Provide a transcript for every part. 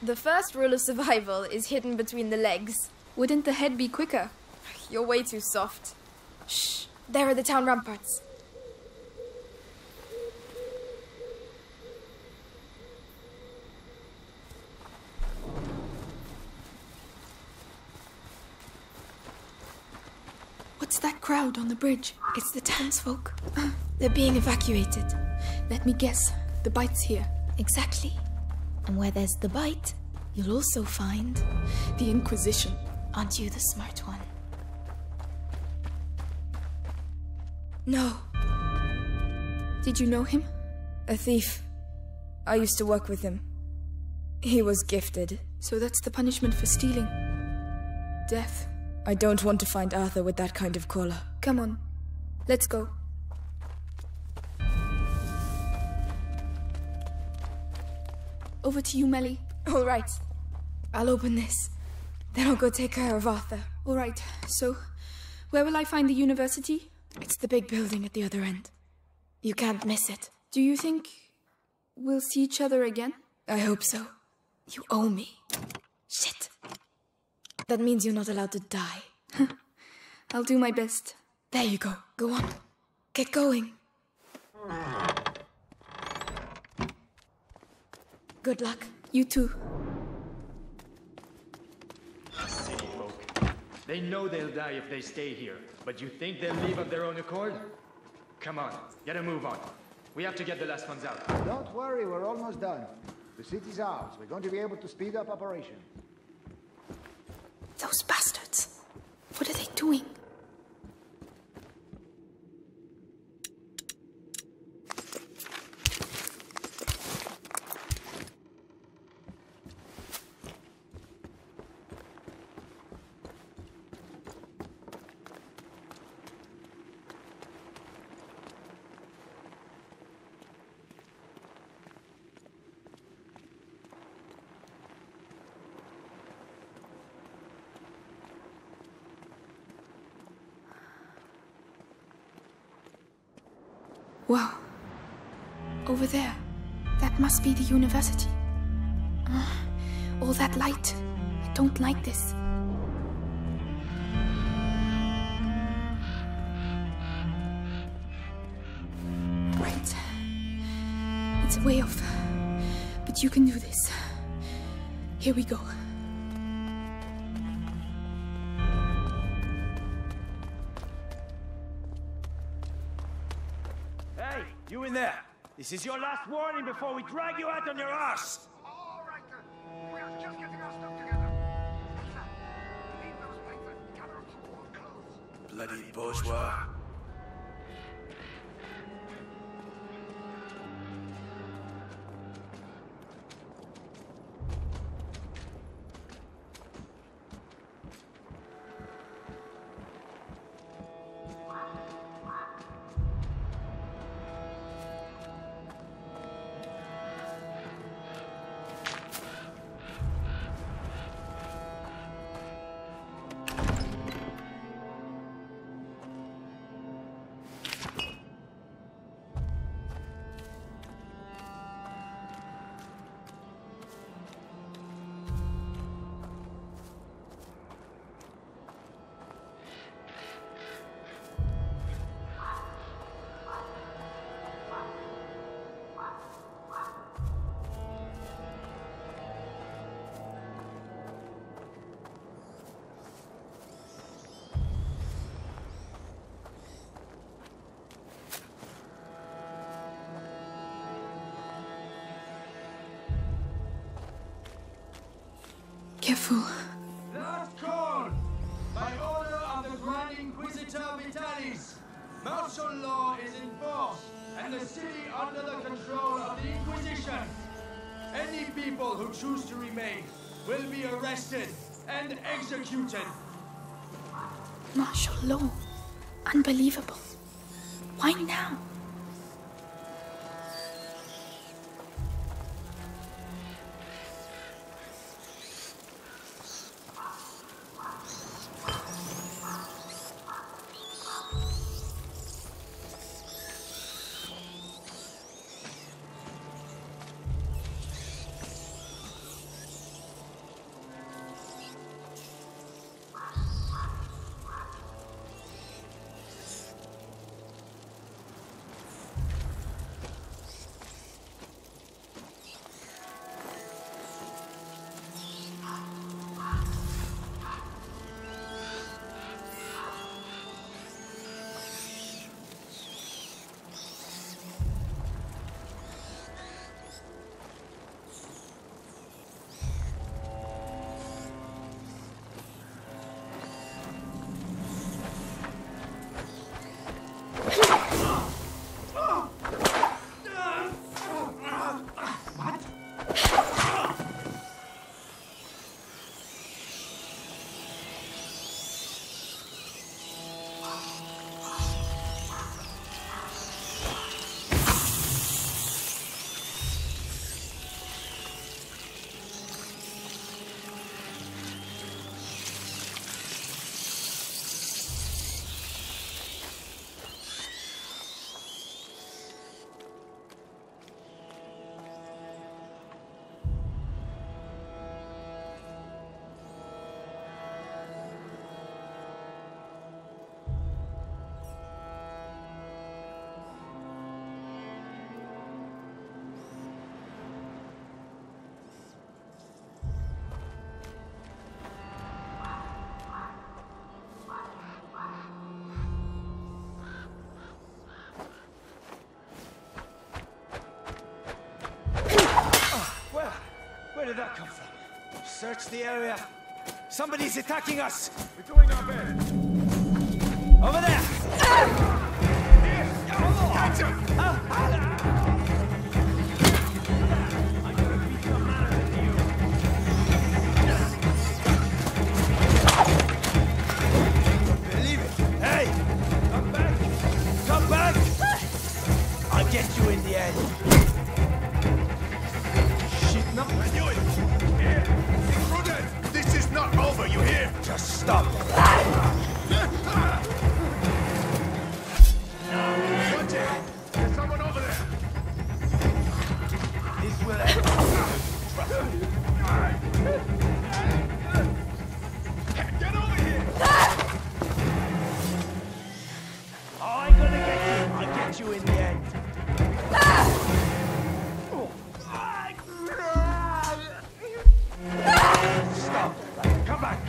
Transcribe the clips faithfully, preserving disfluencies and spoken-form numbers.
The first rule of survival is hidden between the legs. Wouldn't the head be quicker? You're way too soft. Shh, there are the town ramparts. What's that crowd on the bridge? It's the townsfolk. They're being evacuated. Let me guess. The bite's here. Exactly. And where there's the bite, you'll also find... the Inquisition. Aren't you the smart one? No. Did you know him? A thief. I used to work with him. He was gifted. So that's the punishment for stealing. Death. I don't want to find Arthur with that kind of collar. Come on. Let's go. Over to you, Melly. All right. I'll open this. Then I'll go take care of Arthur. All right. So, where will I find the university? It's the big building at the other end. You can't miss it. Do you think we'll see each other again? I hope so. You owe me. Shit. That means you're not allowed to die. I'll do my best. There you go. Go on. Get going. Good luck. You too. City folk. They know they'll die if they stay here, but you think they'll leave of their own accord? Come on, get a move on. We have to get the last ones out. Don't worry, we're almost done. The city's ours. We're going to be able to speed up operation. Those bastards. What are they doing? Wow. Over there. That must be the university. Uh, all that light. I don't like this. Right. It's way off. But you can do this. Here we go. You in there! This is your last warning before we drag you out on your arse! All right then. We're just getting our stuff together. Lisa, leave those papers and gather up some more clothes. Bloody bourgeois. Careful. Last call! By order of the Grand Inquisitor Vitalis, martial law is enforced, and the city under the control of the Inquisition. Any people who choose to remain will be arrested and executed. Martial law. Unbelievable. Why now? Where did that come from? Search the area. Somebody's attacking us! We're doing our best. Over there! Catch him! Believe it! Hey! Come back! Come back! I'll get you in the end. Shit, no! I knew it! Here! Prudent! This is not over, you hear? Just stop. Watch it! There's someone over there! This will end. Get over here! Oh, I'm gonna get you. I'll get you in the end. Stop. Come back.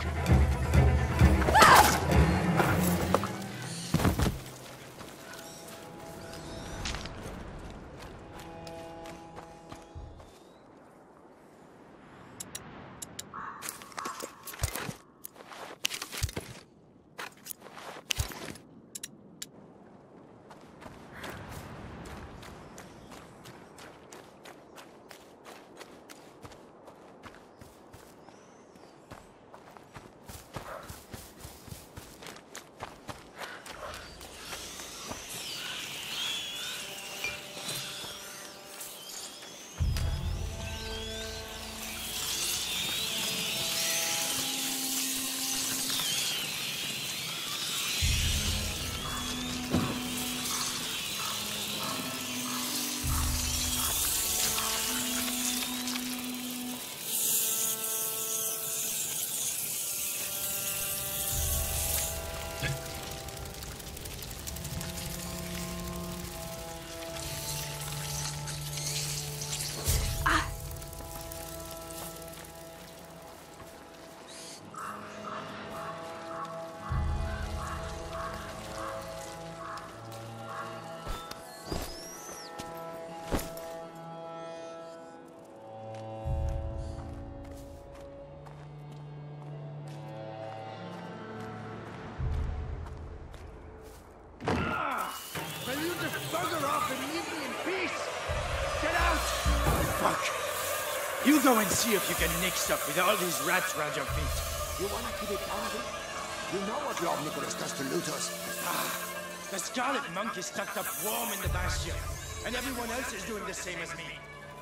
Will you just bugger off and leave me in peace? Get out! Fuck. You go and see if you can nick stuff with all these rats around your feet. You want to keep it down? You know what Lord Nicholas does to looters. Ah, the Scarlet Monk is tucked up warm in the bastion, and everyone else is doing the same as me.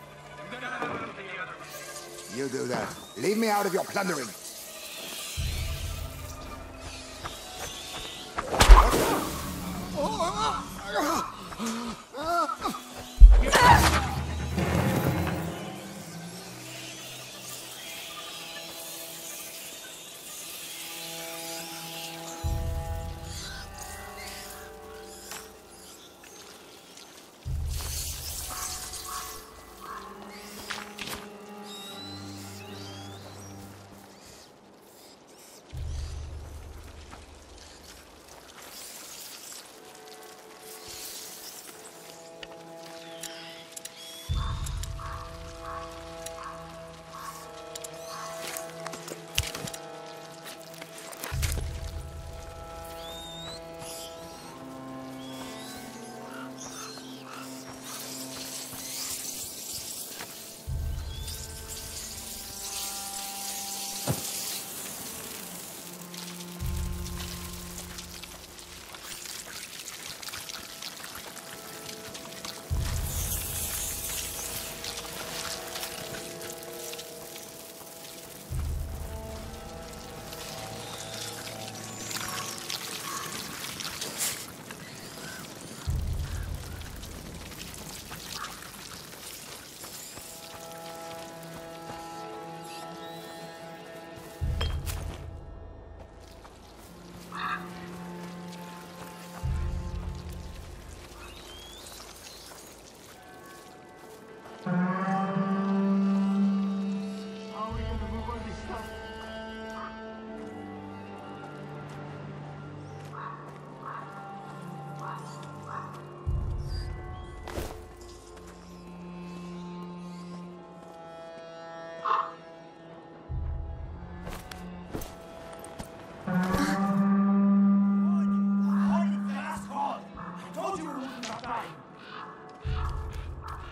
You do that. Leave me out of your plundering.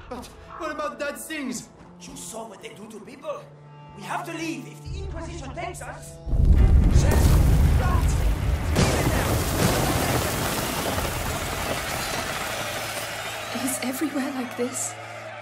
But what about dead things? You saw what they do to people? We have to leave if the Inquisition takes us. Is everywhere like this?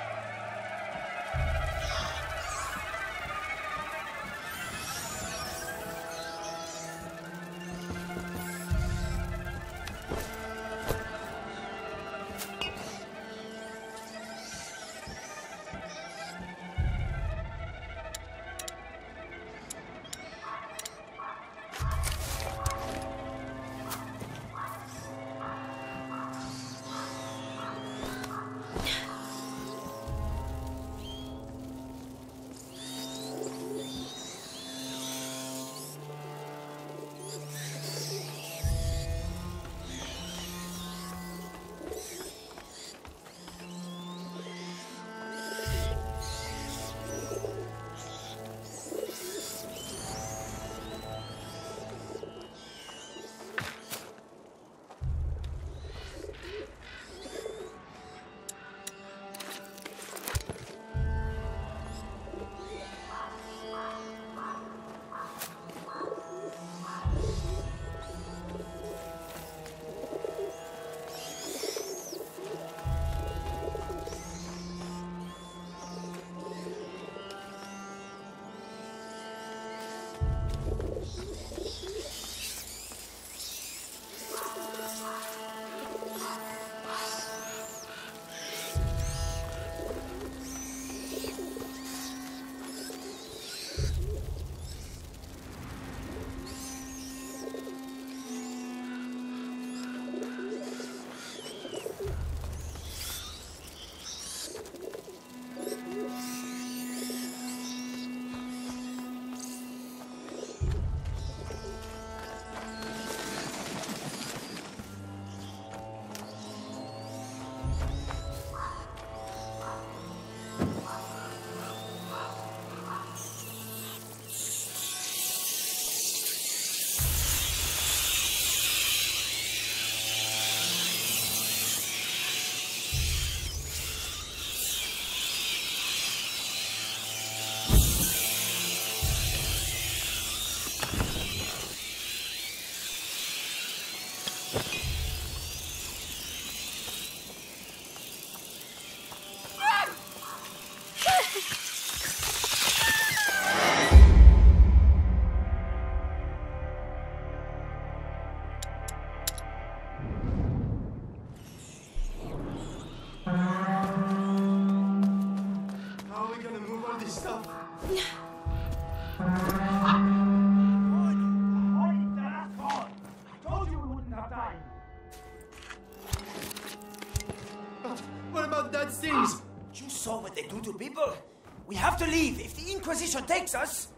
Things. You saw what they do to people? We have to leave if the Inquisition takes us.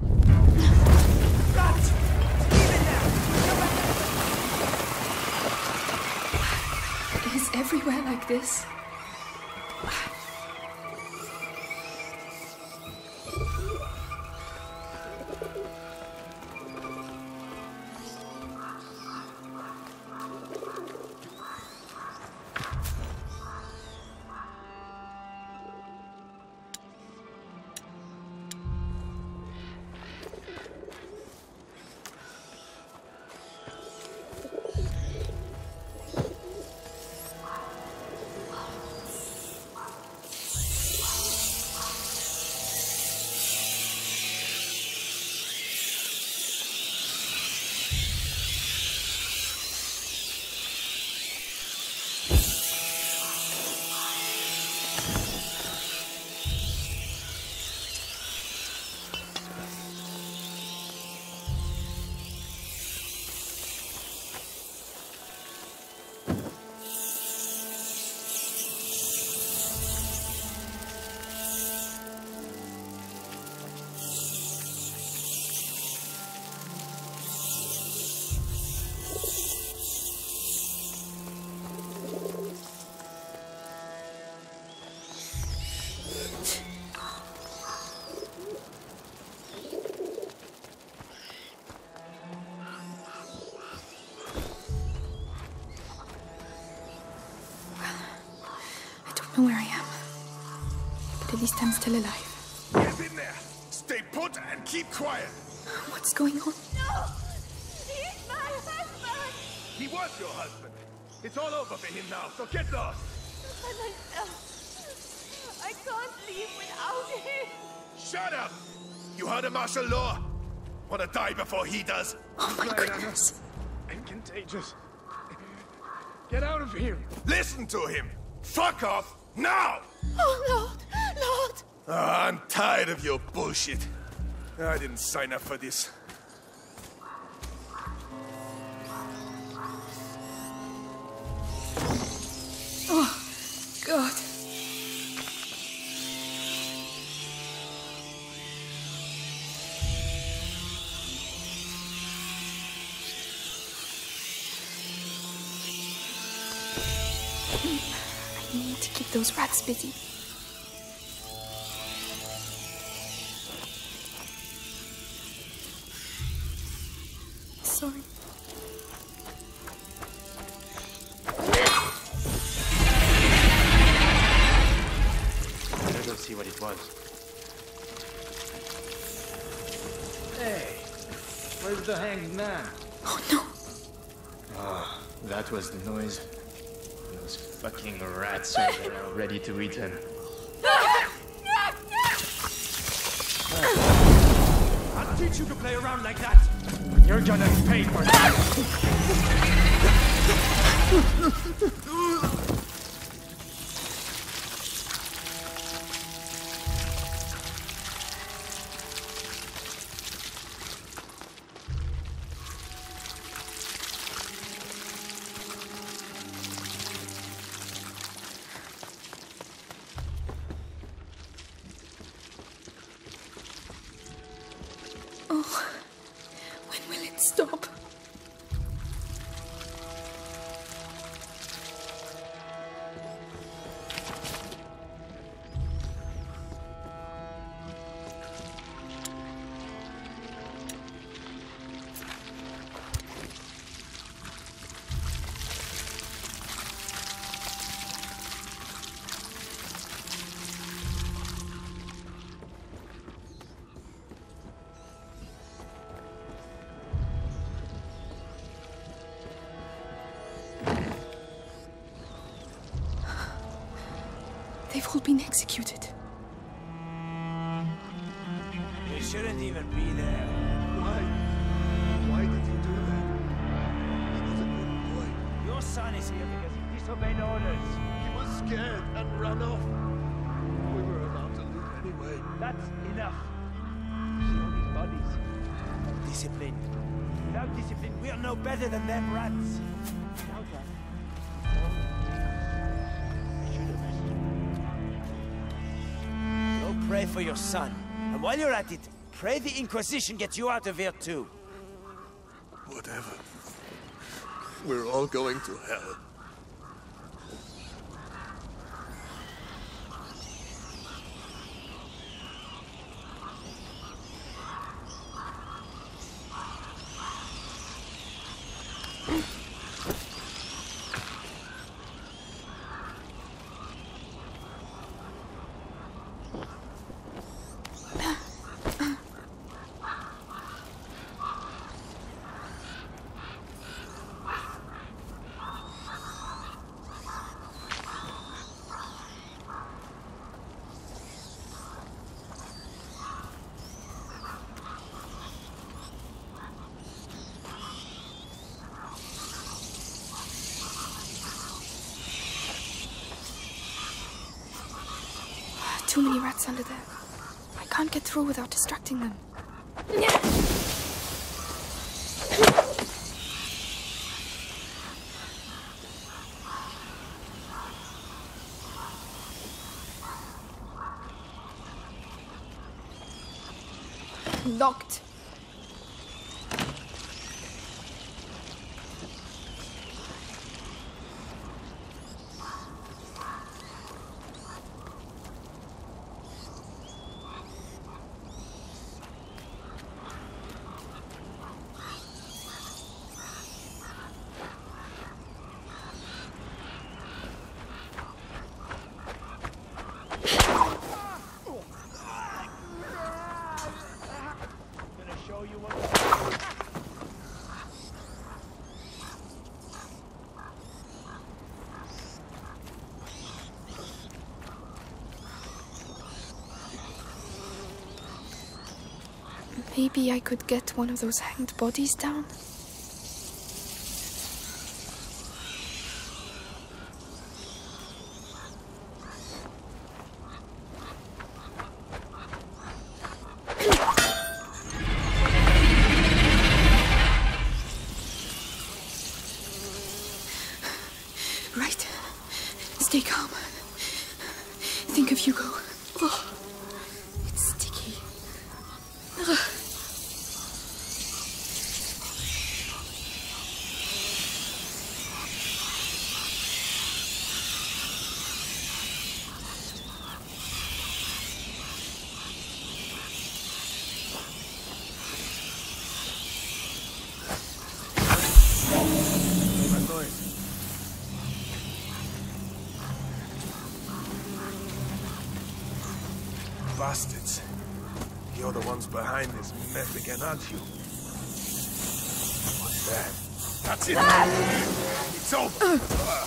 Rats! Leave it now! Is everywhere like this? Where I am. At least I'm still alive. Get in there! Stay put and keep quiet! What's going on? No! He's my husband! He was your husband. It's all over for him now, so get lost! By myself. I can't leave without him. Shut up! You heard of martial law? Wanna die before he does? Oh my goodness. And contagious. Get out of here! Listen to him! Fuck off! Now! Oh, Lord! Lord! Oh, I'm tired of your bullshit. I didn't sign up for this. Oh, God. I need to keep those rats busy. Sorry. Better go see what it was. Hey, where's the hanged man? Oh no. Ah, that was the noise. Those fucking rats are there ready to eat him. I'll teach you to play around like that! You're gonna pay for that! Oh, when will it stop? They've all been executed. You shouldn't even be there. Why? Why did you do that? He was a good boy. Your son is here because he disobeyed orders. He was scared and ran off. We were allowed to leave anyway. That's enough. See all these bodies? Discipline. Without discipline, we are no better than them rats. Without that, go pray for your son. And while you're at it, pray the Inquisition gets you out of here too. Whatever. We're all going to hell. Too many rats under there. I can't get through without distracting them. Locked. Maybe I could get one of those hanged bodies down? Right. Stay calm. Think of Hugo. Oh, it's sticky. Ugh. Bastards. You're the ones behind this mess again, aren't you? What's that? That's it! It's over! Uh.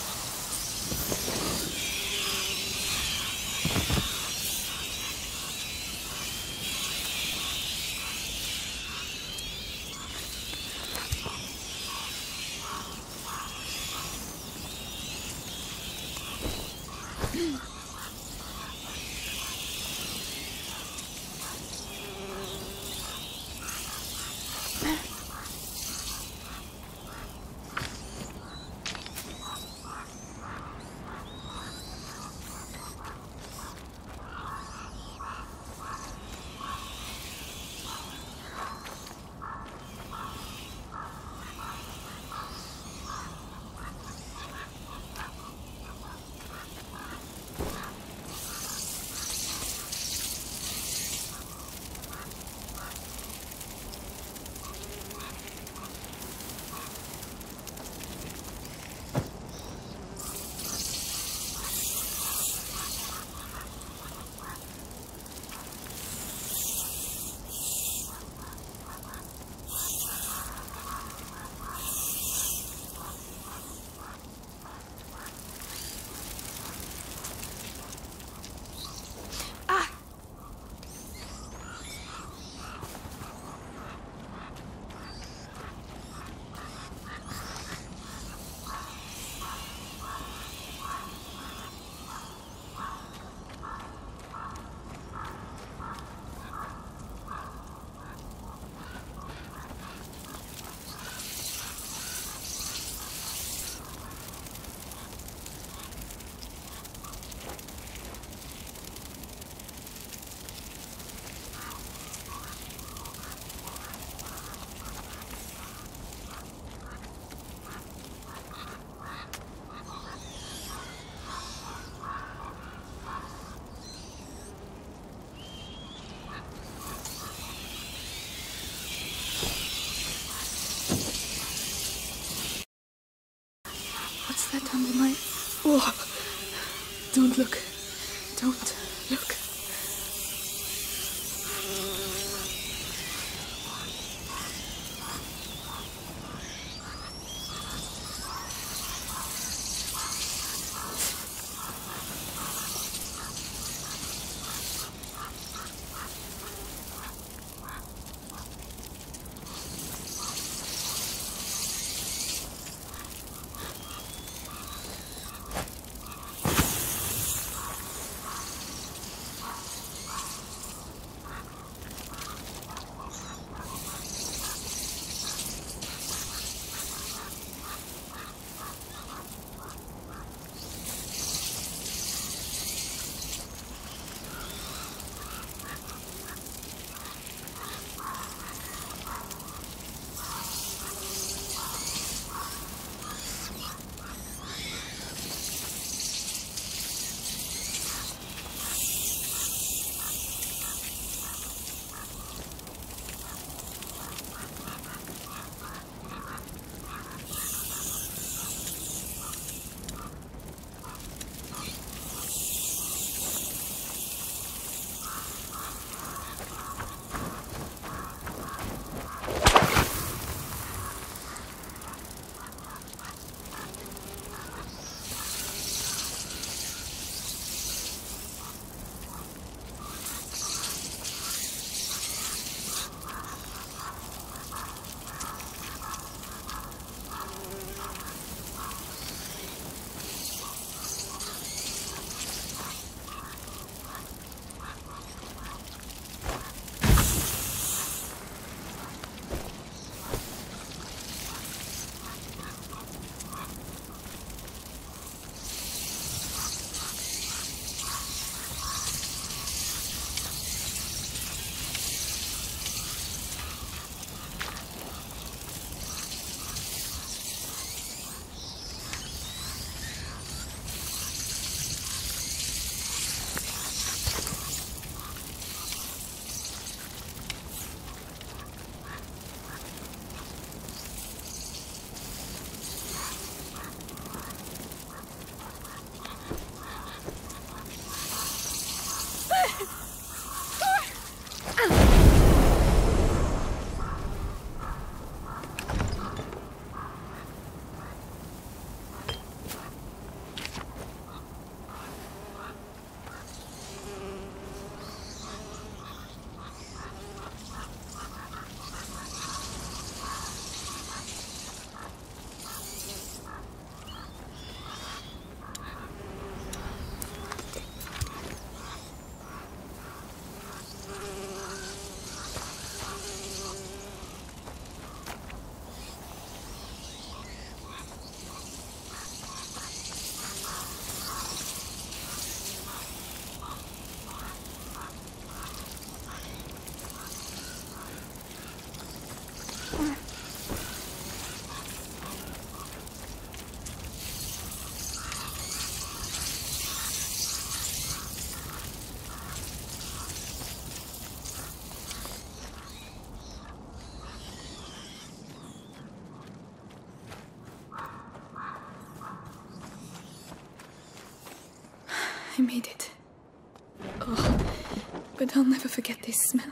What's that under my... Oh! Don't look. Don't look. made it. Oh, but I'll never forget this smell.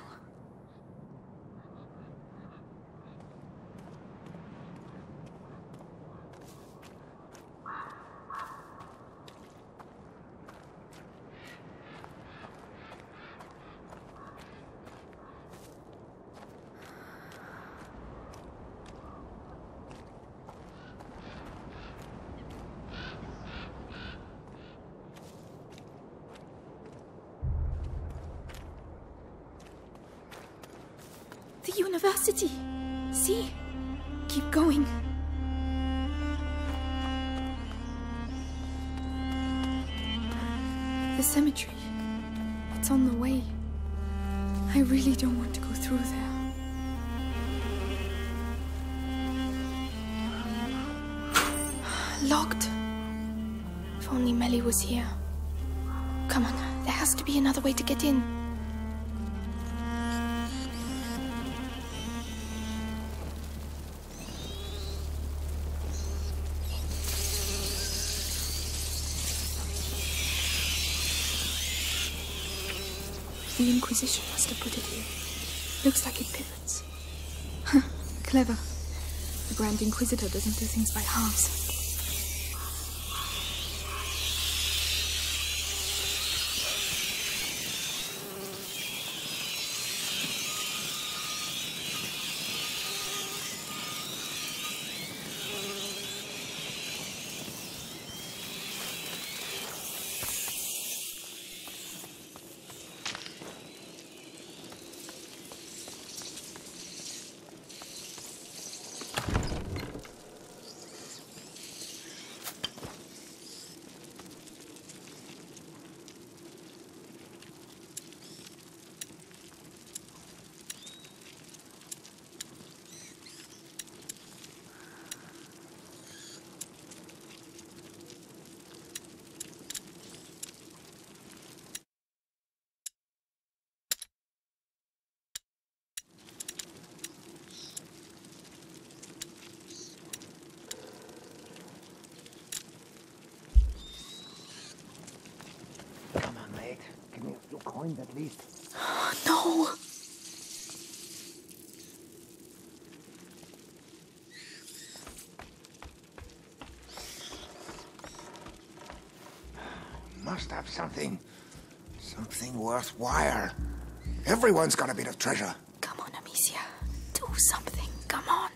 The university! See? Keep going. The cemetery. It's on the way. I really don't want to go through there. Locked. If only Melly was here. Come on, there has to be another way to get in. The Inquisition must have put it here. Looks like it pivots. Huh, clever. The Grand Inquisitor doesn't do things by halves. Coins at least. No! Must have something. Something worthwhile. Everyone's got a bit of treasure. Come on, Amicia. Do something. Come on.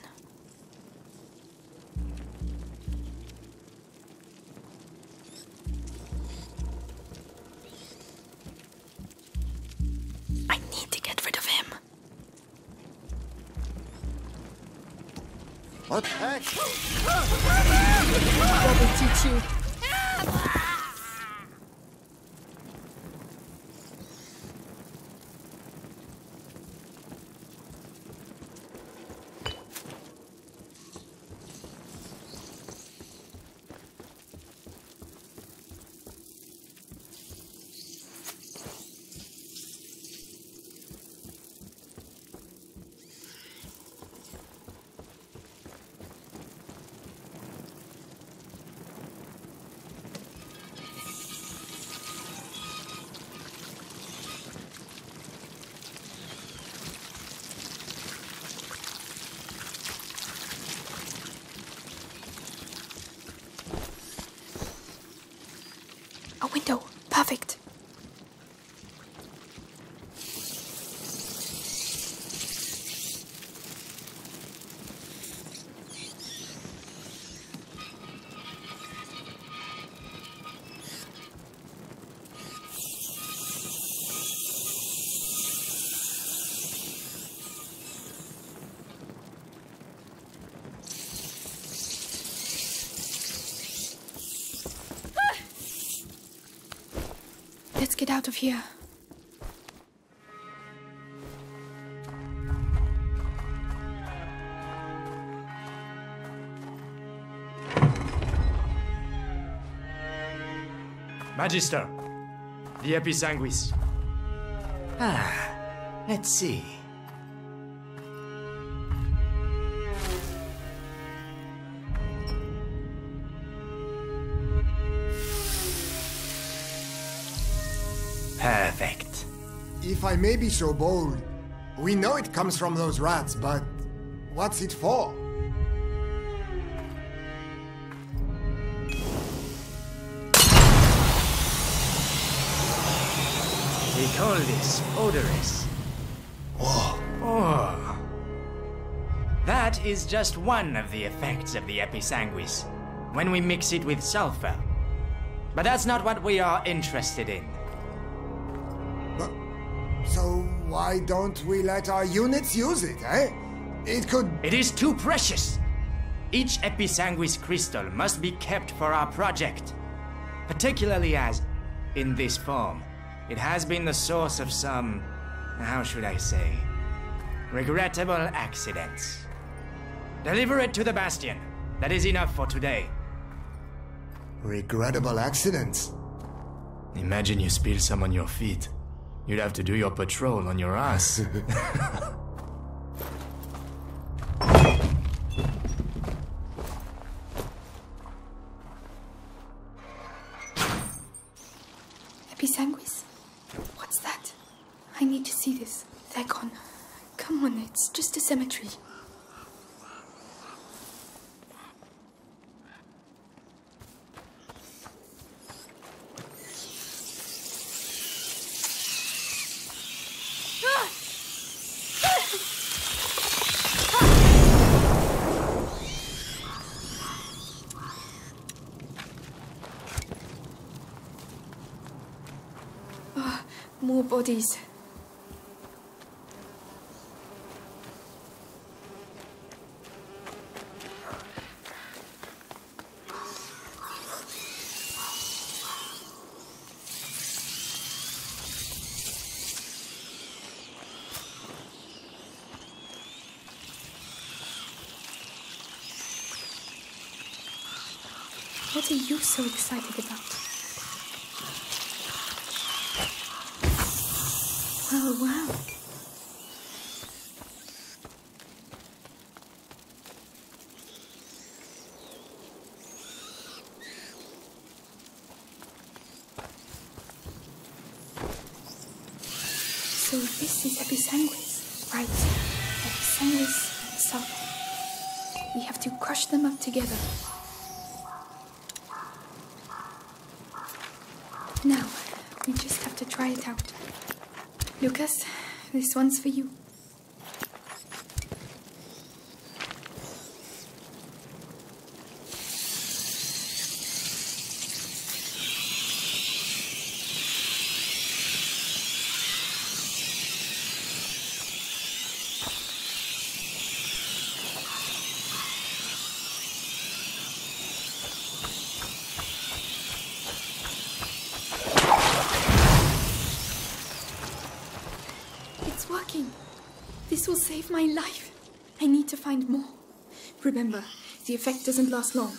What the heck? That will teach you. A window. Perfect. Let's get out of here. Magister, the Episanguis. Ah, let's see. Perfect. If I may be so bold, we know it comes from those rats, but what's it for? We call this odorous. Whoa. Oh. That is just one of the effects of the episanguis, when we mix it with sulfur. But that's not what we are interested in. But, so why don't we let our units use it, eh? It could... It is too precious! Each episanguis crystal must be kept for our project. Particularly as, in this form, it has been the source of some, how should I say, regrettable accidents. Deliver it to the Bastion. That is enough for today. Regrettable accidents? Imagine you spill some on your feet. You'd have to do your patrol on your ass. Episanguis? What's that? I need to see this. They're gone. Come on, it's just a cemetery. More bodies. What are you so excited about? Oh, wow. So this is episanguis, right? Episanguis and sulfur. We have to crush them up together. Now, we just have to try it out. Lucas, this one's for you. This will save my life. I need to find more. Remember, the effect doesn't last long.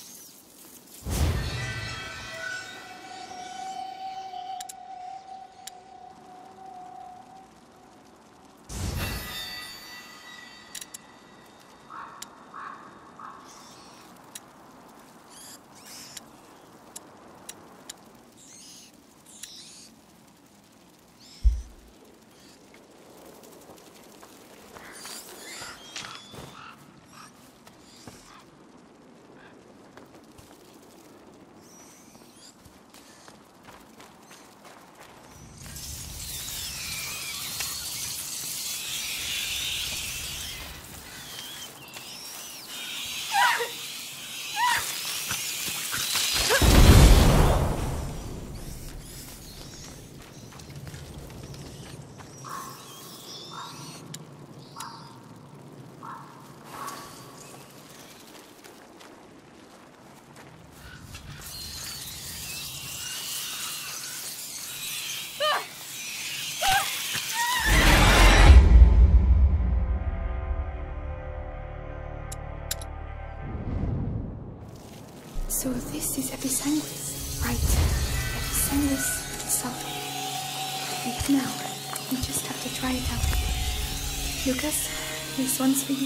So this is episanguis, right? Episanguis sulfur. And now, we just have to try it out. Lucas, this one's for you.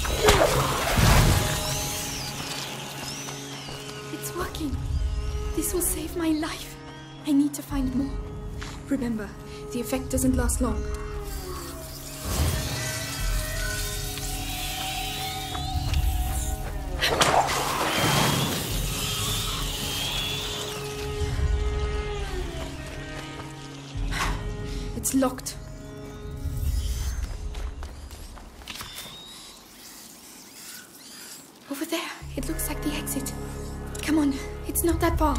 It's working. This will save my life. I need to find more. Remember, the effect doesn't last long. It's locked. Over there, it looks like the exit. Come on, it's not that far.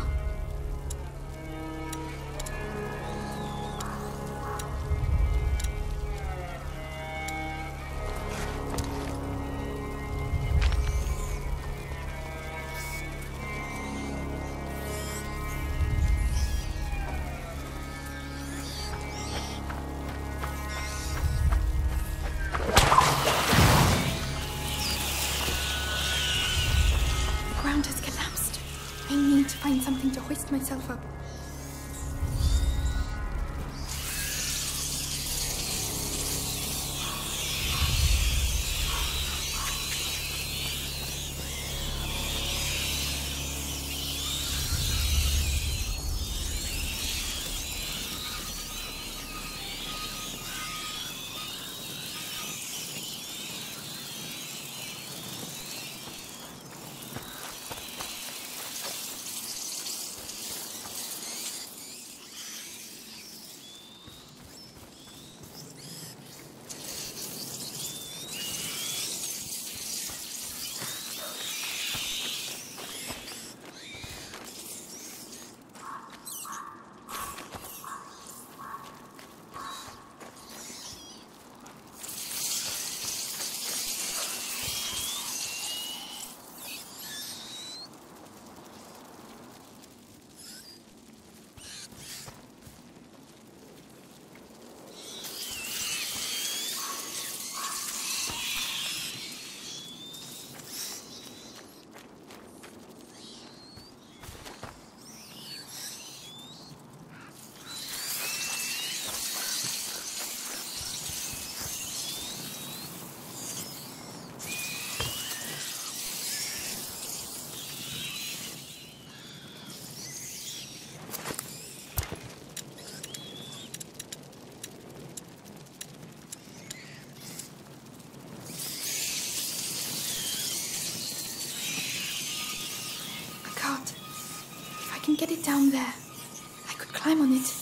Something to hoist myself up. I can get it down there. I could climb on it.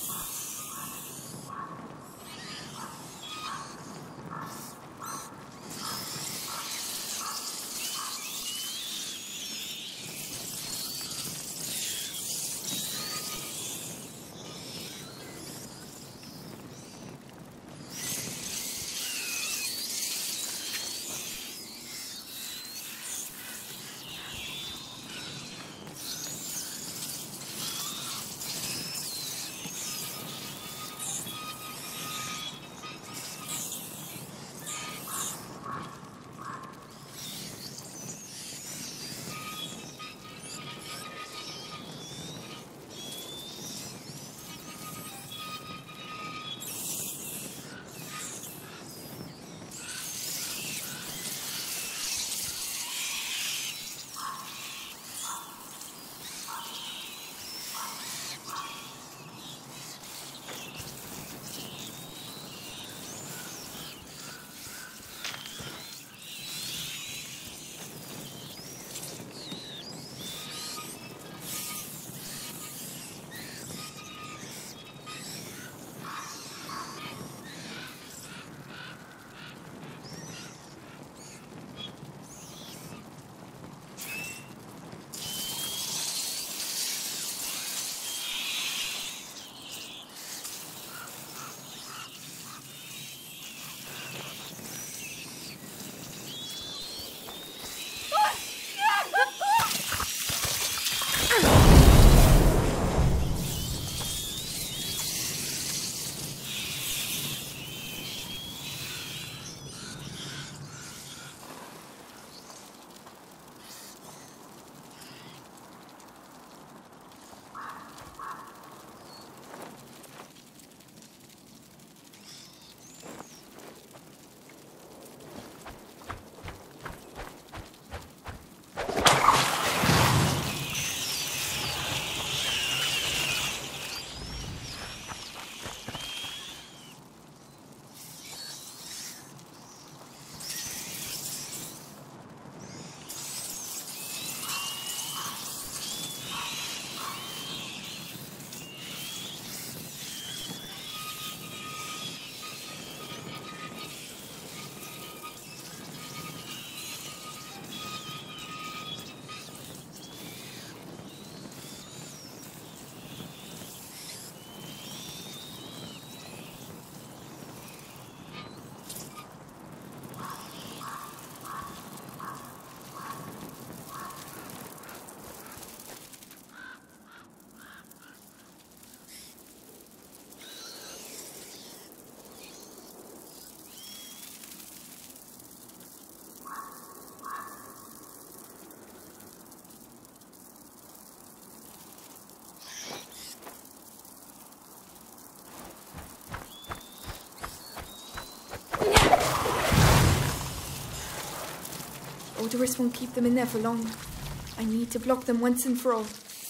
Odorous won't keep them in there for long. I need to block them once and for all.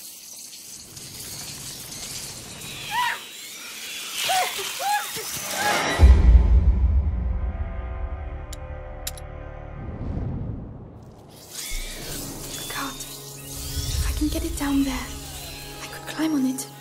A cart. If I can get it down there, I could climb on it.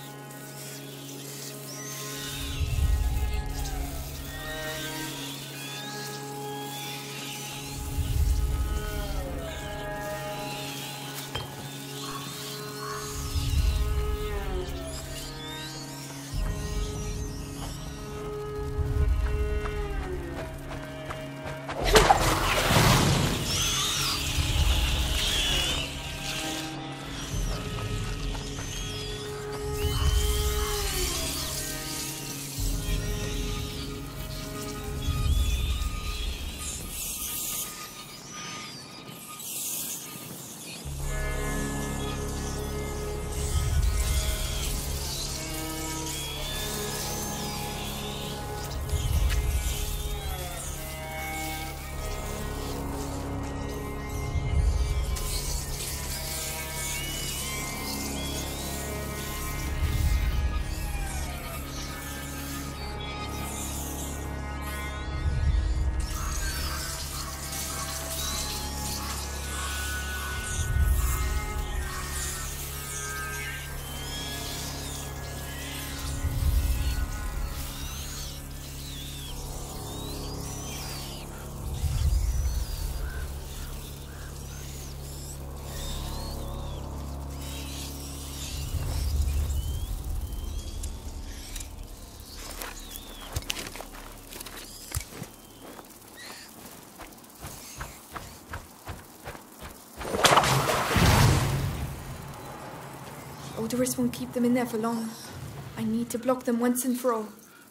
Odorous won't keep them in there for long. I need to block them once and for all.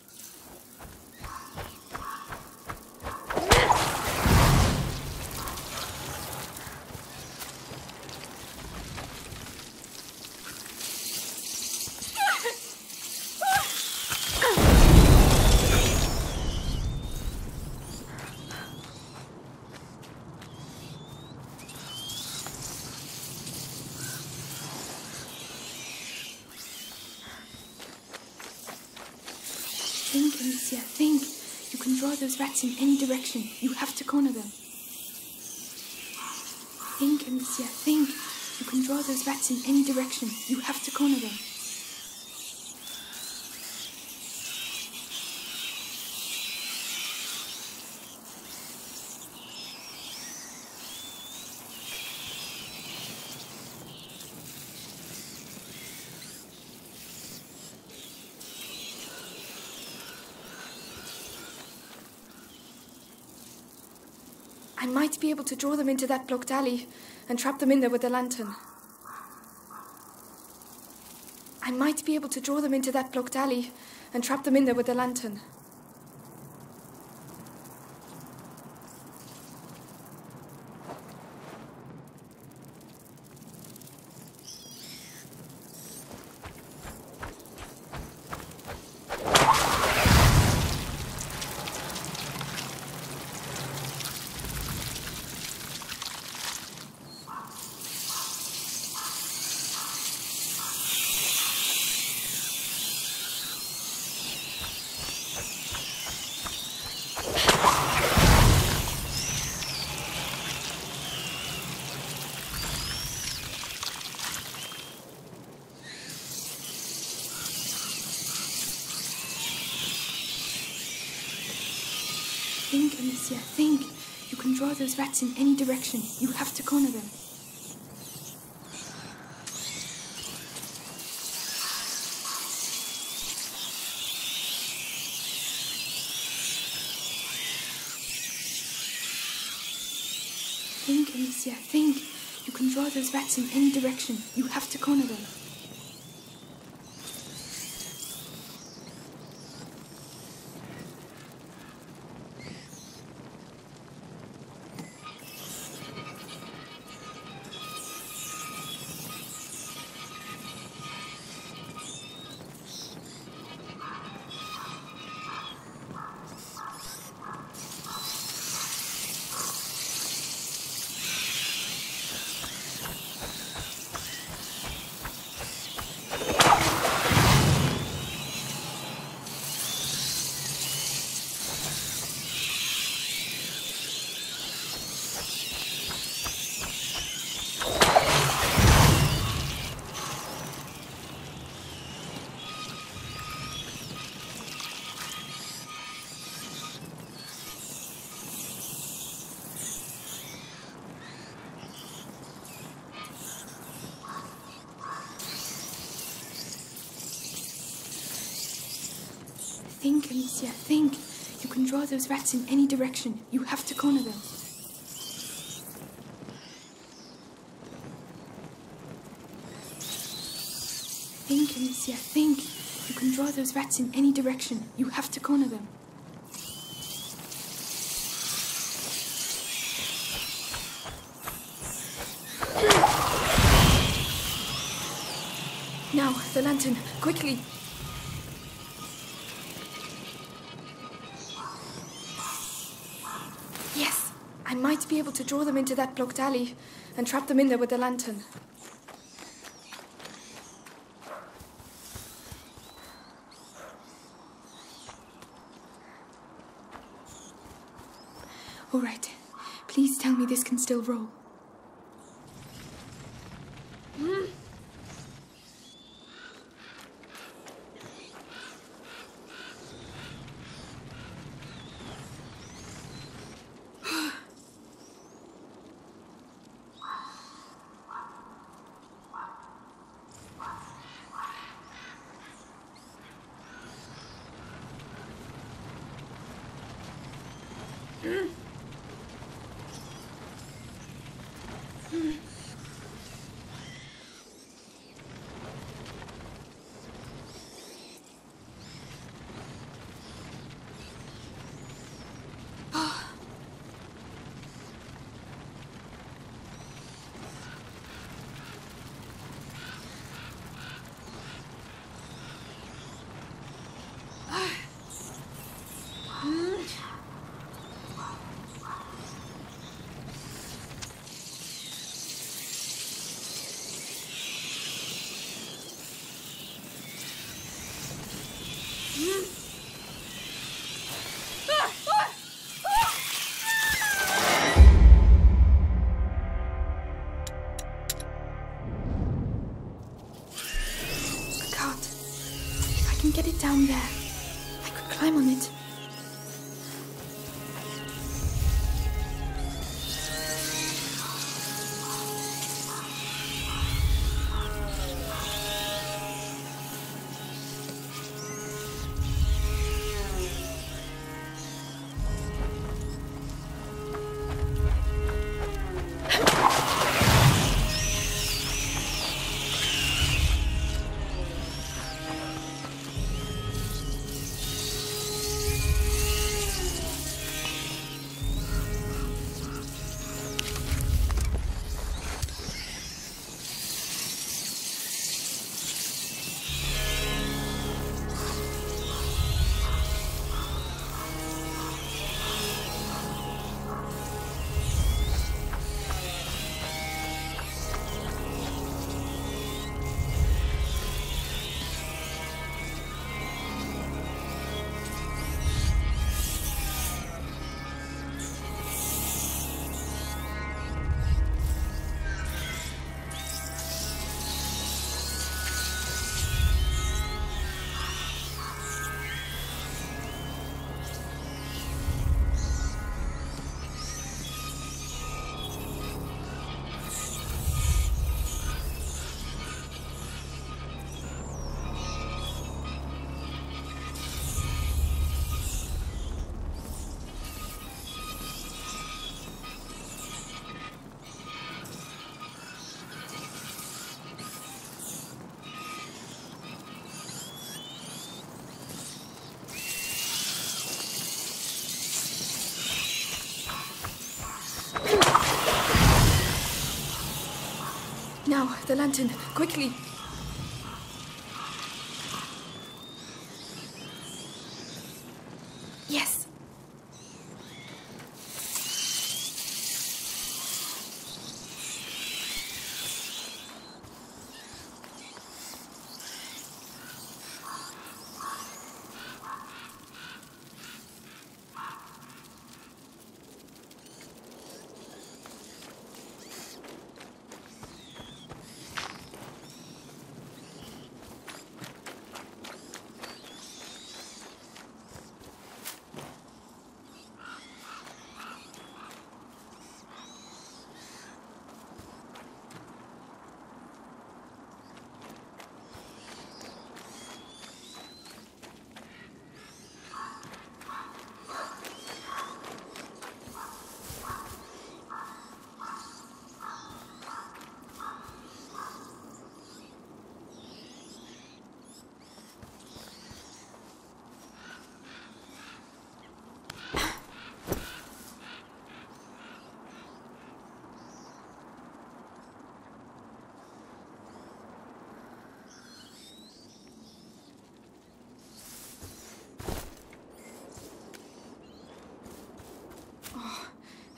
Think, Amicia, think. You can draw those rats in any direction. You have to corner them. Think, Amicia, think. You can draw those rats in any direction. You have to corner them. I might be able to draw them into that blocked alley and trap them in there with the lantern. I might be able to draw them into that blocked alley and trap them in there with the lantern. Think, Amicia, think. You can draw those rats in any direction. You have to corner them. Think, Amicia, think. You can draw those rats in any direction. You have to corner them. Think, Amicia, think. You can draw those rats in any direction. You have to corner them. Think, Amicia, think. You can draw those rats in any direction. You have to corner them. Now, the lantern, quickly. Yes, I might be able to draw them into that blocked alley and trap them in there with the lantern. All right. Please tell me this can still roll. Mm. Get it down there. I could climb on it. Now, the lantern, quickly. Yes.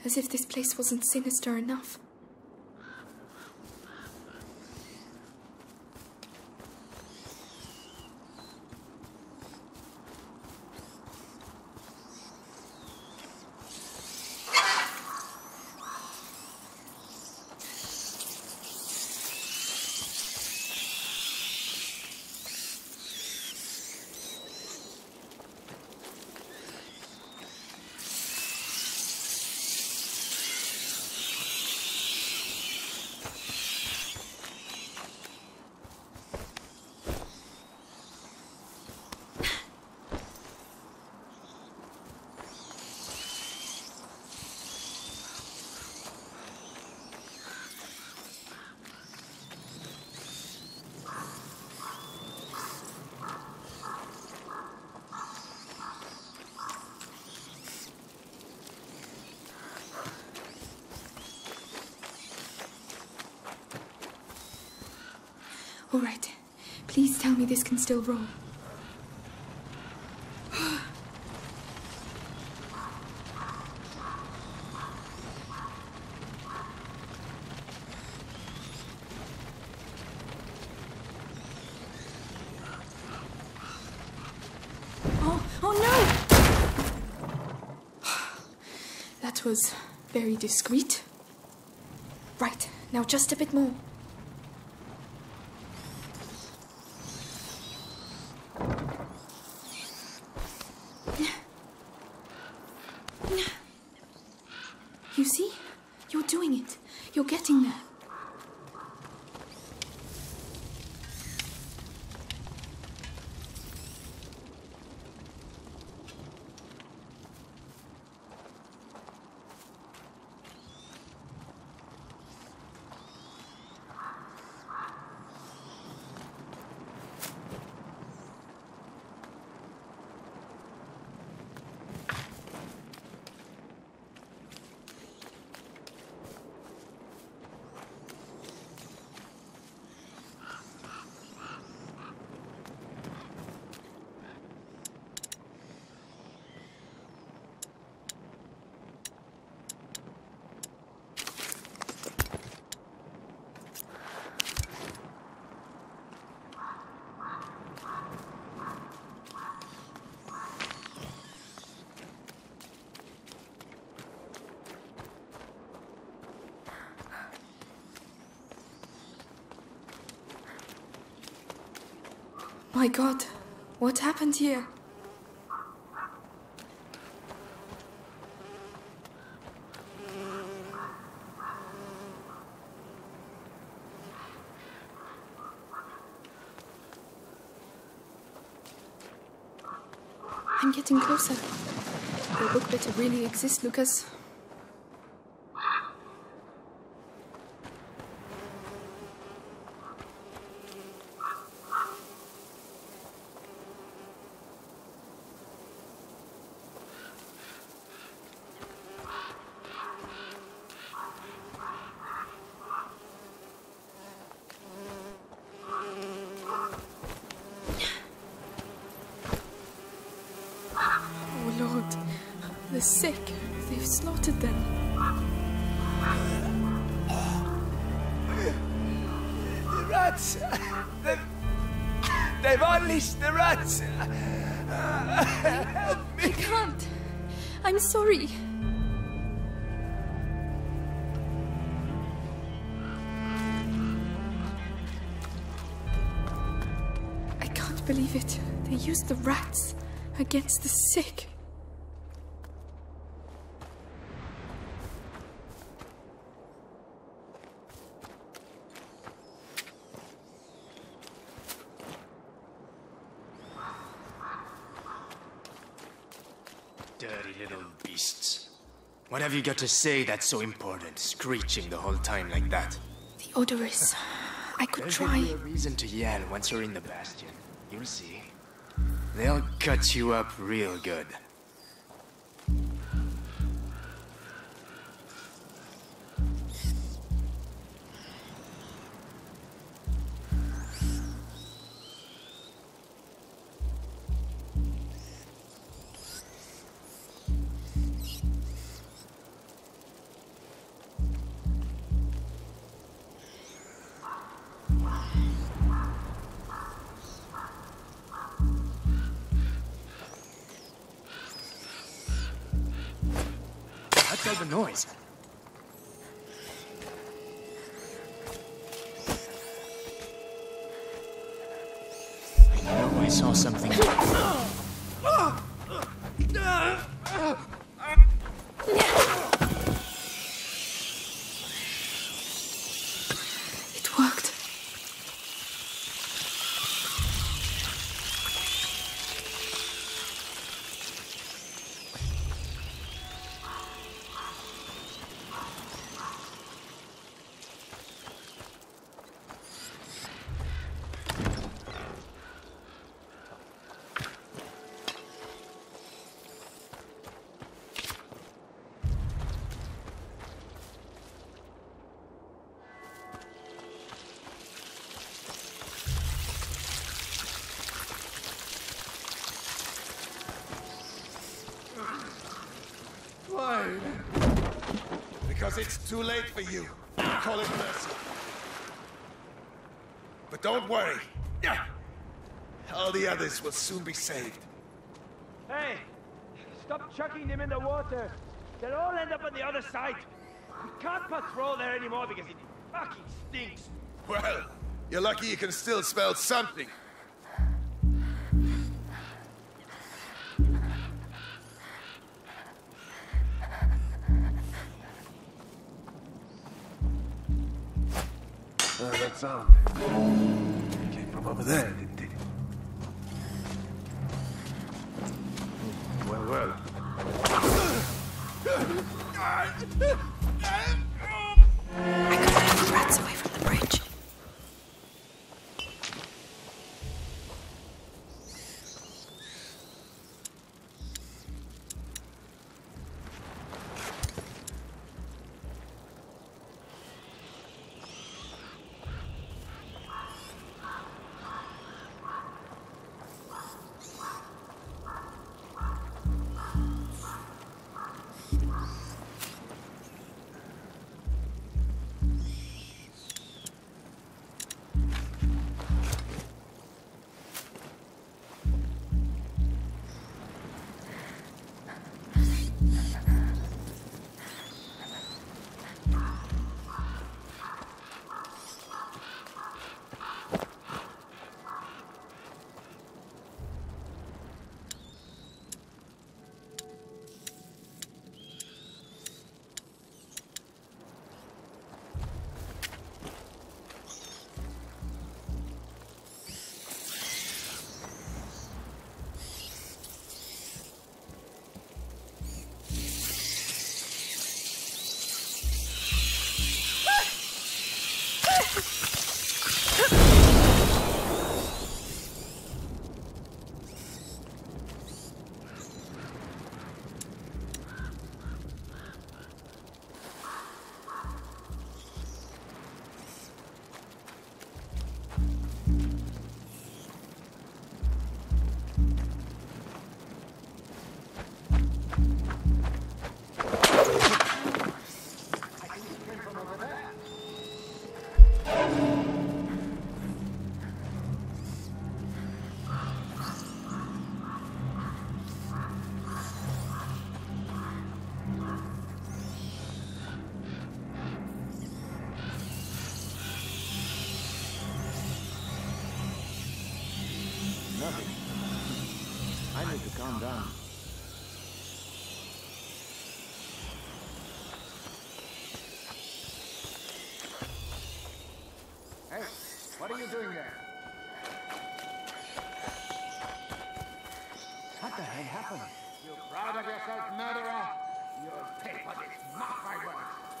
As if this place wasn't sinister enough. All right. Please tell me this can still roll. Oh, oh no! That was very discreet. Right, now just a bit more. You see? You're doing it. You're getting there. My God, what happened here? I'm getting closer. Your book better really exist, Lucas. The sick. They've slaughtered them. The rats! They've... They've unleashed the rats! Help me! I can't. I'm sorry. I can't believe it. They used the rats against the sick. Dirty little beasts. What have you got to say that's so important, screeching the whole time like that? The odorous. I could There's try. There's no reason to yell once you're in the bastion. You'll see. They'll cut you up real good. What's all the noise? I know I saw something. It worked. Why? Because it's too late for you. Call it mercy. But don't worry. All the others will soon be saved. Hey! Stop chucking them in the water! They'll all end up on the other side! We can't patrol there anymore because it fucking stinks! Well, you're lucky you can still smell something. Uh, that sound came from over there, didn't it? Well, well. I could have the rats away from the bridge. I need to calm down. Hey, what are you doing there? What the hell happened? You proud of yourself, murderer? You'll pay for this, mark my words.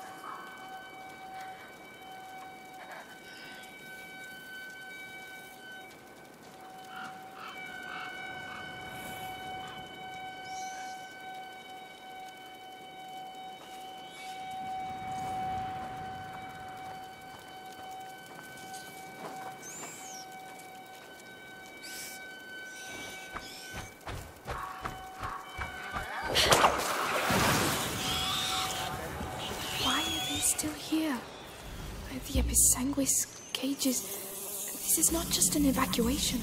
Still here. The Episanguis cages. This is not just an evacuation.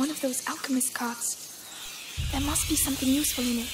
one of those alchemist cards. There must be something useful in it.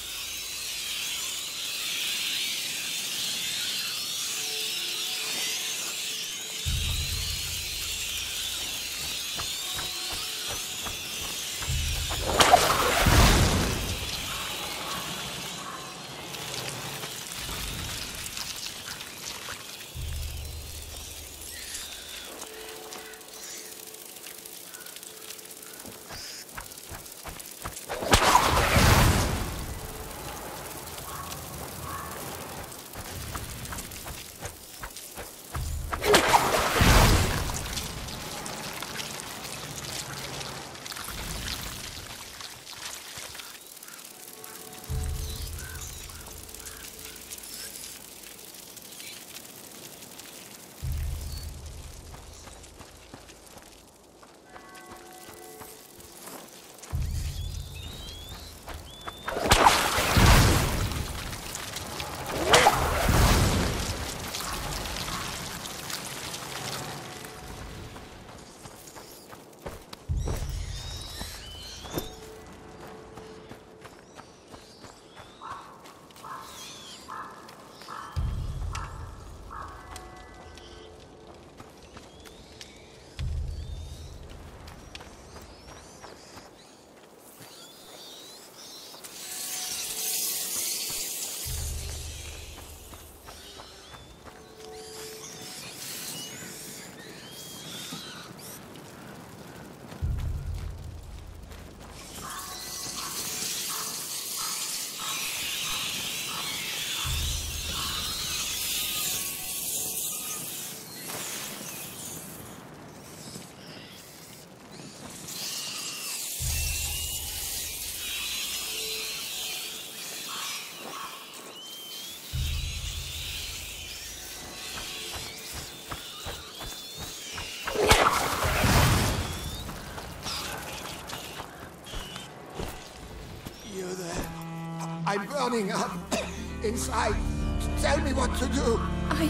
I'm burning up inside. Tell me what to do. I...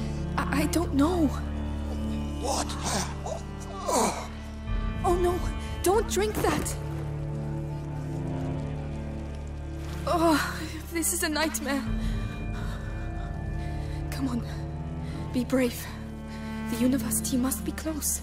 I, I don't know. What? Oh. Oh no, don't drink that. Oh, this is a nightmare. Come on, be brave. The university must be close.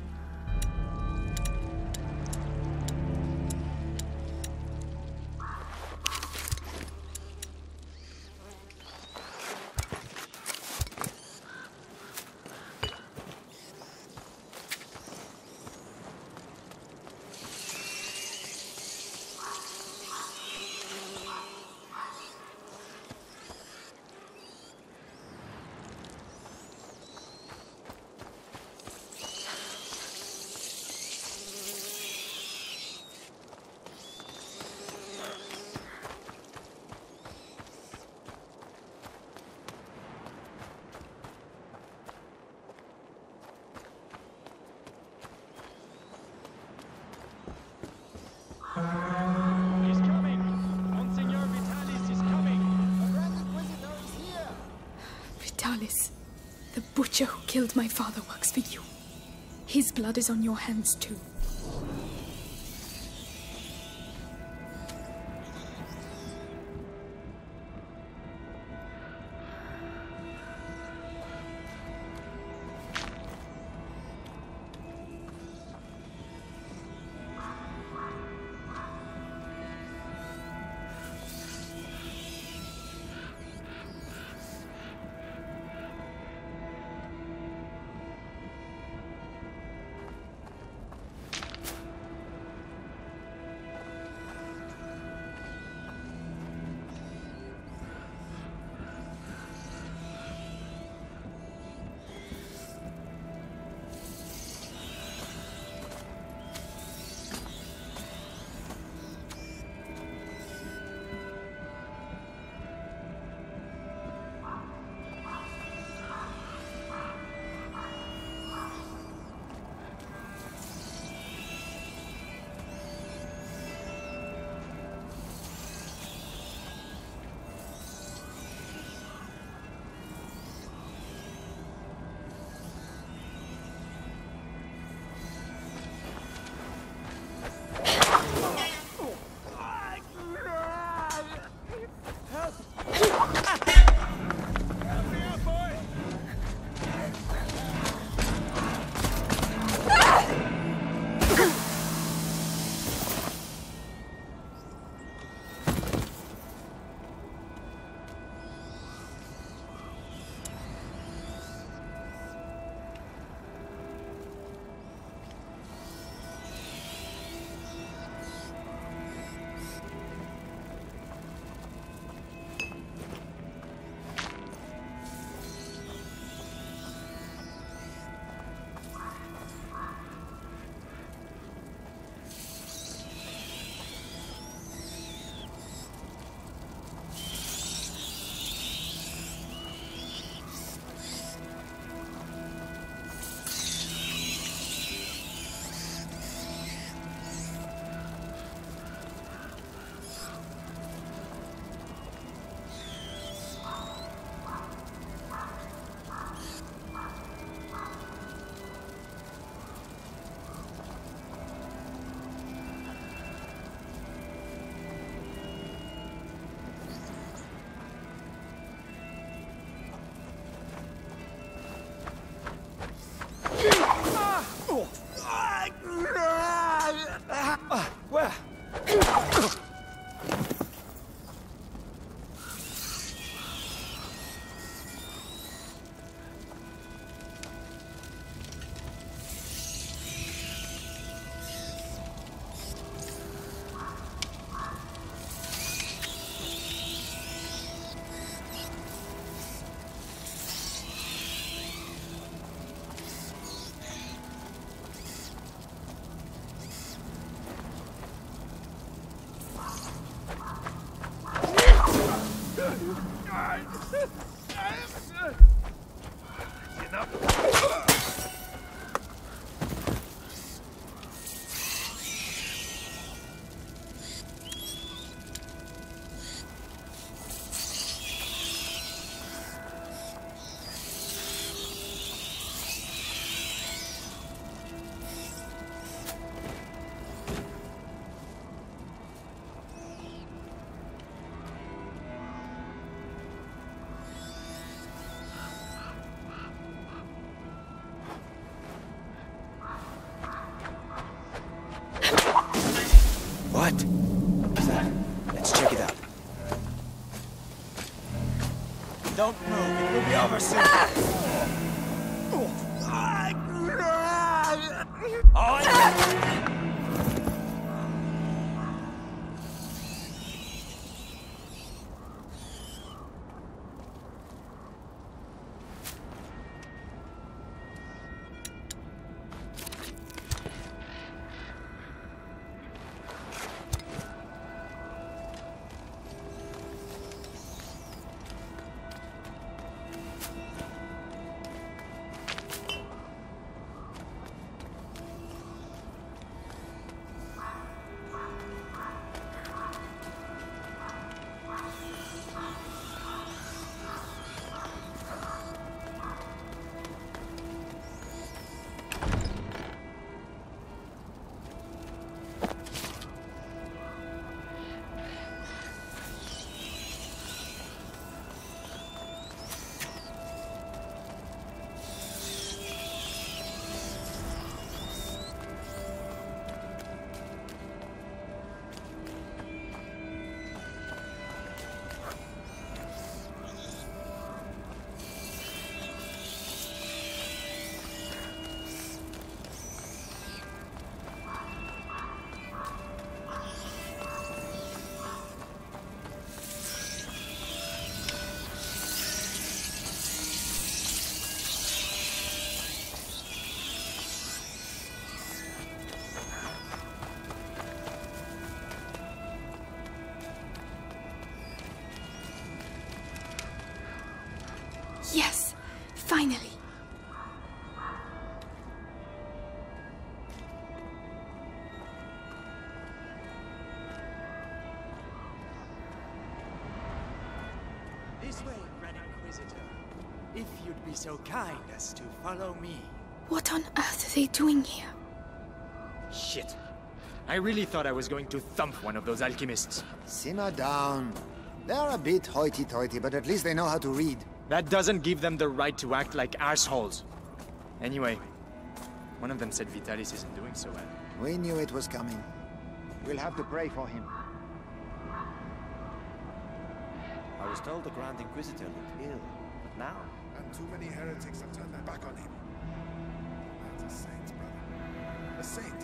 He's coming! Monsignor Vitalis is coming! The Grand Inquisitor is here! Vitalis, the butcher who killed my father works for you. His blood is on your hands too. Where? What? Is that? Let's check it out. Don't move, it will be over soon. Oh, Yes, finally. This way, Grand Inquisitor. If you'd be so kind as to follow me. What on earth are they doing here? Shit. I really thought I was going to thump one of those alchemists. Simmer down. They're a bit hoity-toity, but at least they know how to read. That doesn't give them the right to act like assholes. Anyway, one of them said Vitalis isn't doing so well. We knew it was coming. We'll have to pray for him. I was told the Grand Inquisitor looked ill, but now... And too many heretics have turned their back on him. That's a saint, brother. A saint.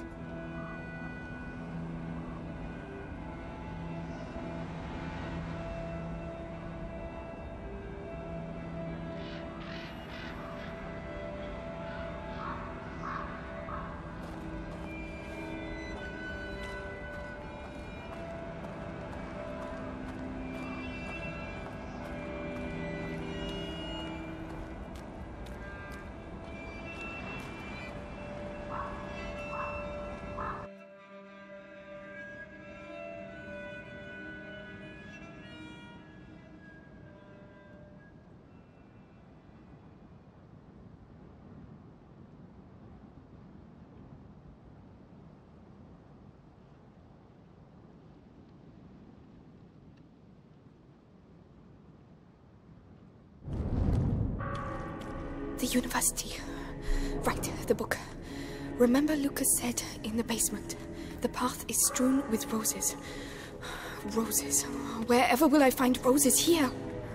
The university. Right, the book. Remember Lucas said in the basement, the path is strewn with roses. Roses. Wherever will I find roses here?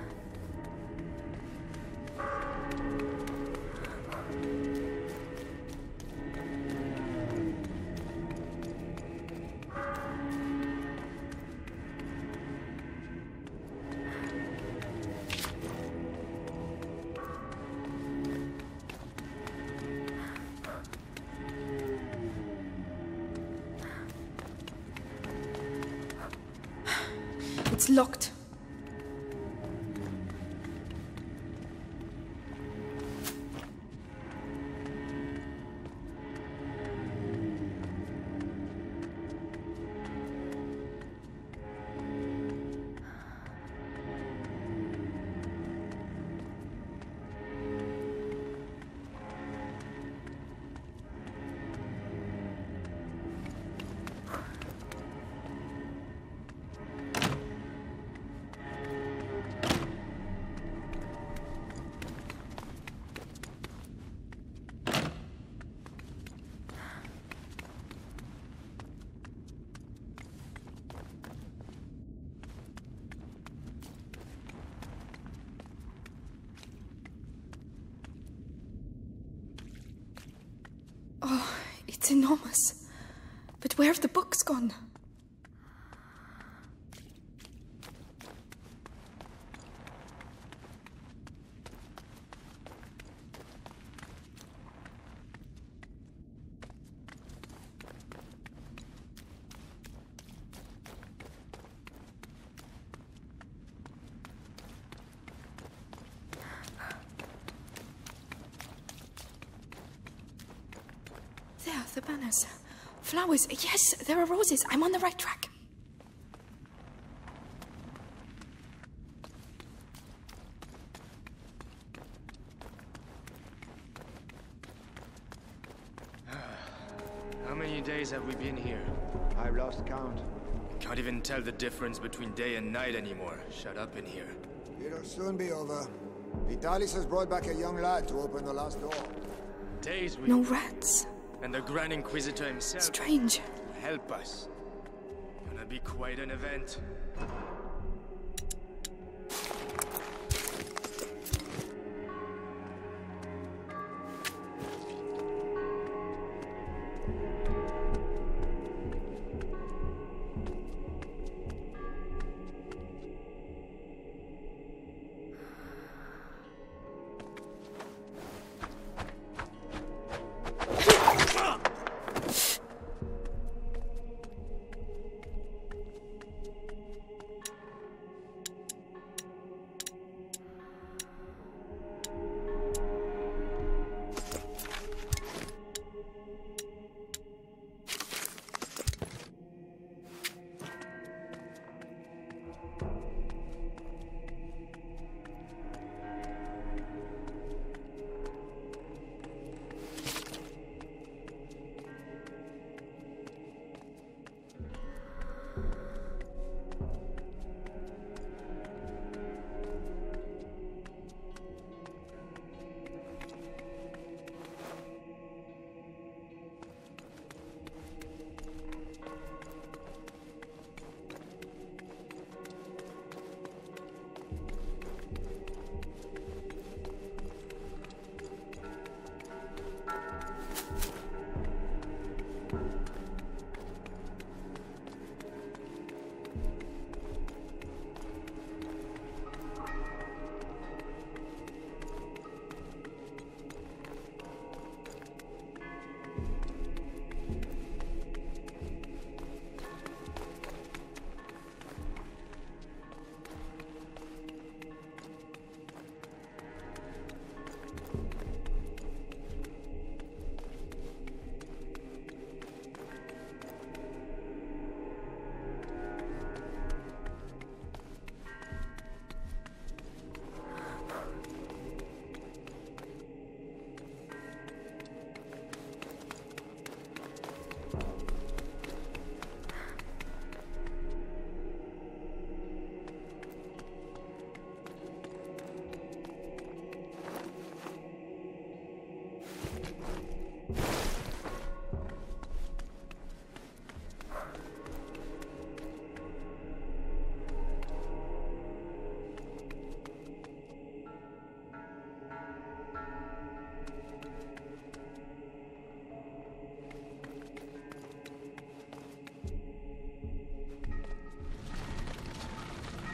It's locked. Oh, it's enormous. But where have the books gone? There, the banners. Flowers. Yes, there are roses. I'm on the right track. How many days have we been here? I've lost count. Can't even tell the difference between day and night anymore. Shut up in here. It'll soon be over. Vitalis has brought back a young lad to open the last door. Days we... No rats. And the Grand Inquisitor himself... Strange. Help us. Gonna be quite an event.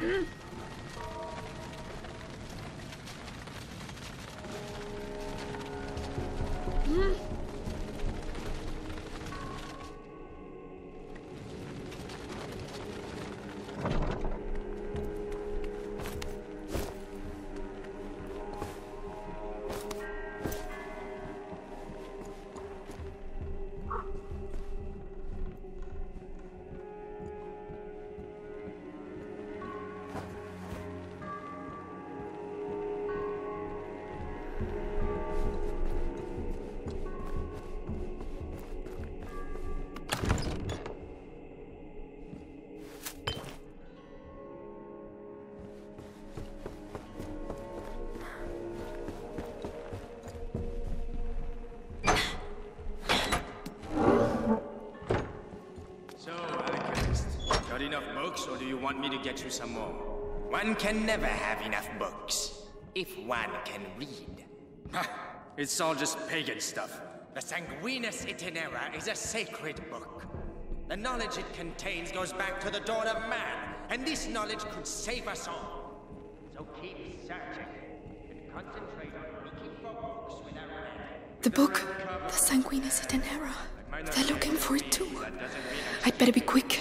Enough books, or do you want me to get you some more? One can never have enough books, if one can read. Ha! It's all just pagan stuff. The Sanguinus Itinera is a sacred book. The knowledge it contains goes back to the dawn of man, and this knowledge could save us all. So keep searching, and concentrate on looking for books without read. The book, the Sanguinus Itinera. They're looking for it too. I'd better be quick.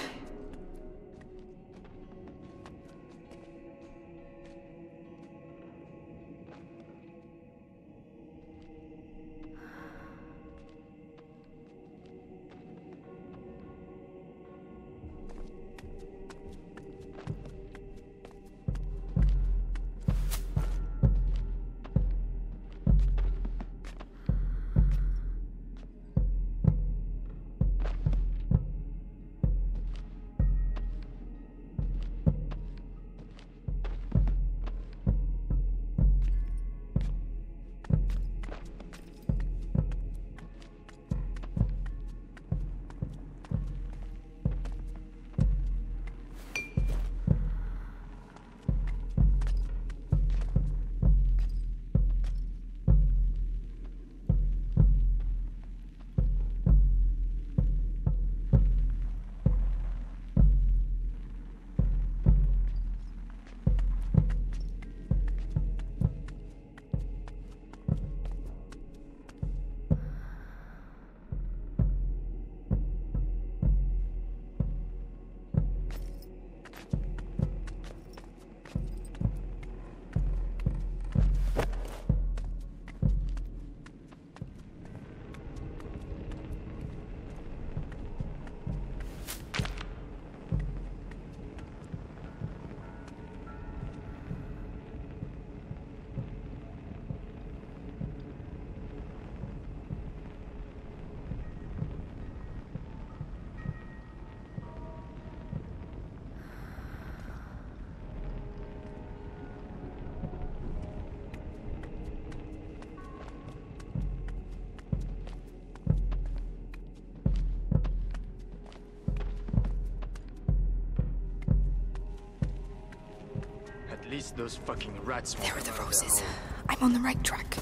At least those fucking rats. There are the roses. I'm on the right track.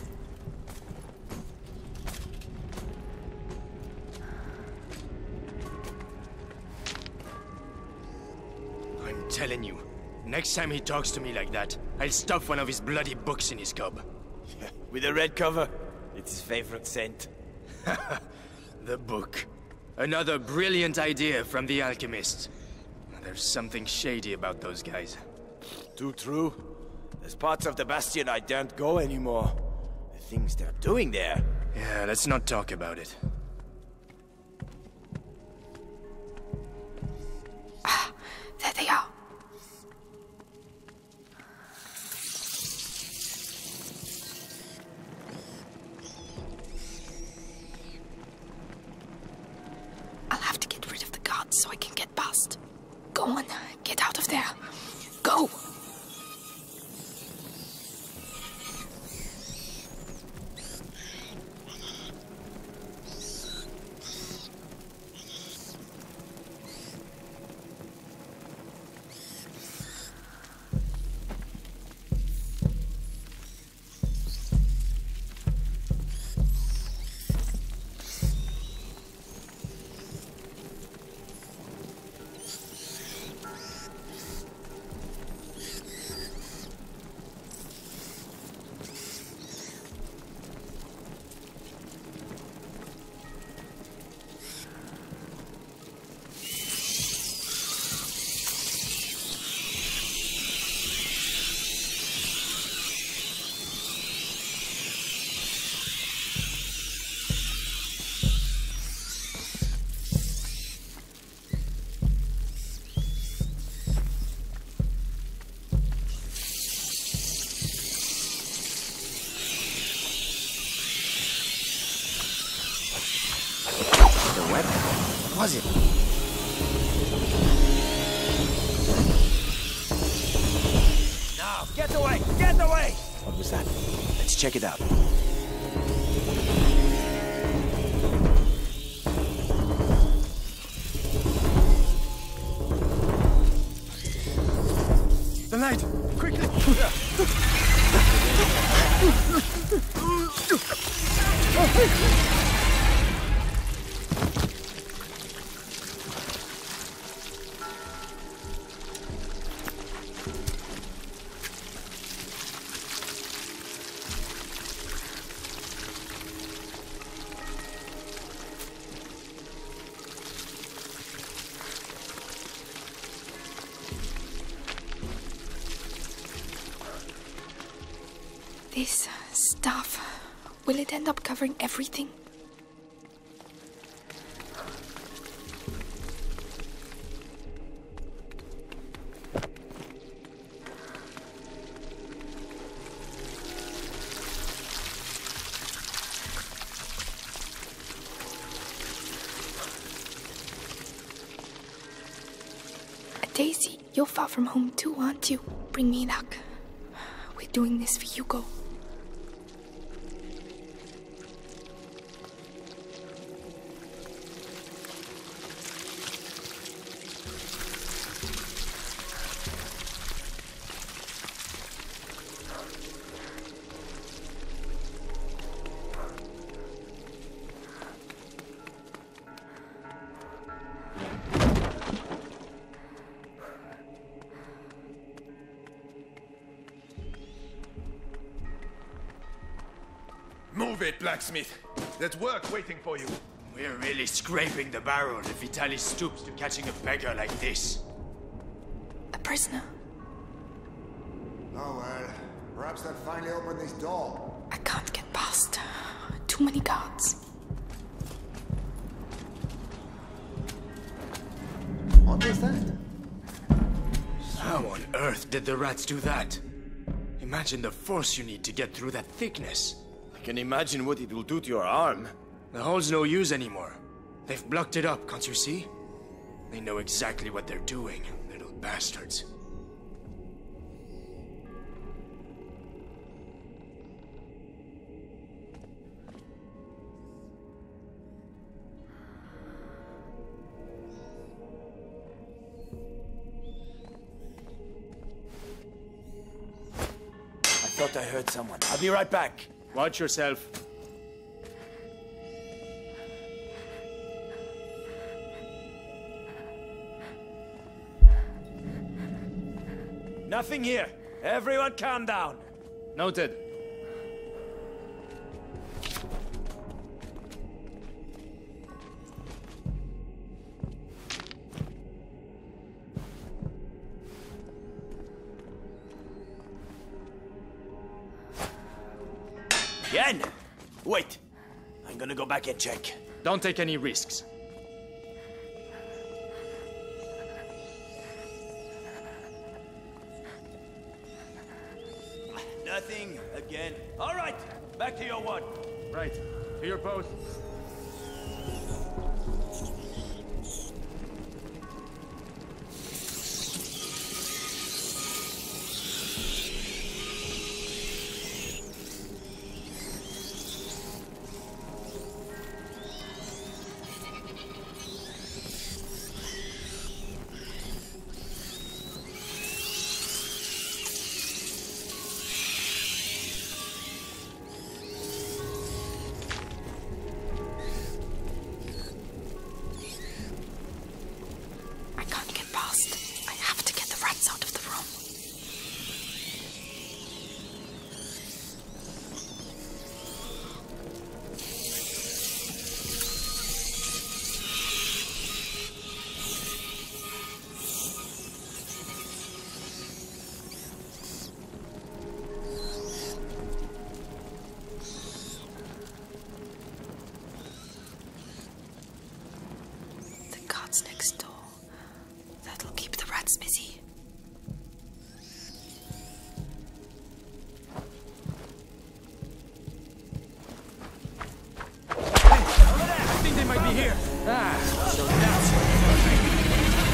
I'm telling you, next time he talks to me like that, I'll stuff one of his bloody books in his gob. With a red cover? It's his favorite scent. The book. Another brilliant idea from the alchemist. There's something shady about those guys. Too true. There's parts of the Bastion I don't go anymore. The things they're doing there. Yeah, let's not talk about it. Ah, there they are. I'll have to get rid of the guards so I can get past. Go on, get out of there. Go! weapon. What was it? Now, get away! Get away! What was that? Let's check it out. The light! Quickly! This stuff, will it end up covering everything? Daisy, you're far from home too, aren't you? Bring me luck. We're doing this for Hugo. Move it, blacksmith. There's work waiting for you. We're really scraping the barrel if Vitali stoops to catching a beggar like this. A prisoner. Oh well, perhaps they'll finally open this door. I can't get past. Too many guards. What is that? How on earth did the rats do that? Imagine the force you need to get through that thickness. I can imagine what it will do to your arm. The hole's no use anymore. They've blocked it up, can't you see? They know exactly what they're doing, little bastards. I thought I heard someone. I'll be right back. Watch yourself. Nothing here. Everyone calm down. Noted. Again? Wait. I'm gonna go back and check. Don't take any risks. Nothing again. All right, back to your one. Right. To your post. Next door. That'll keep the rats busy. Hey, over there! I think they might be here. Ah, so that's what you're doing.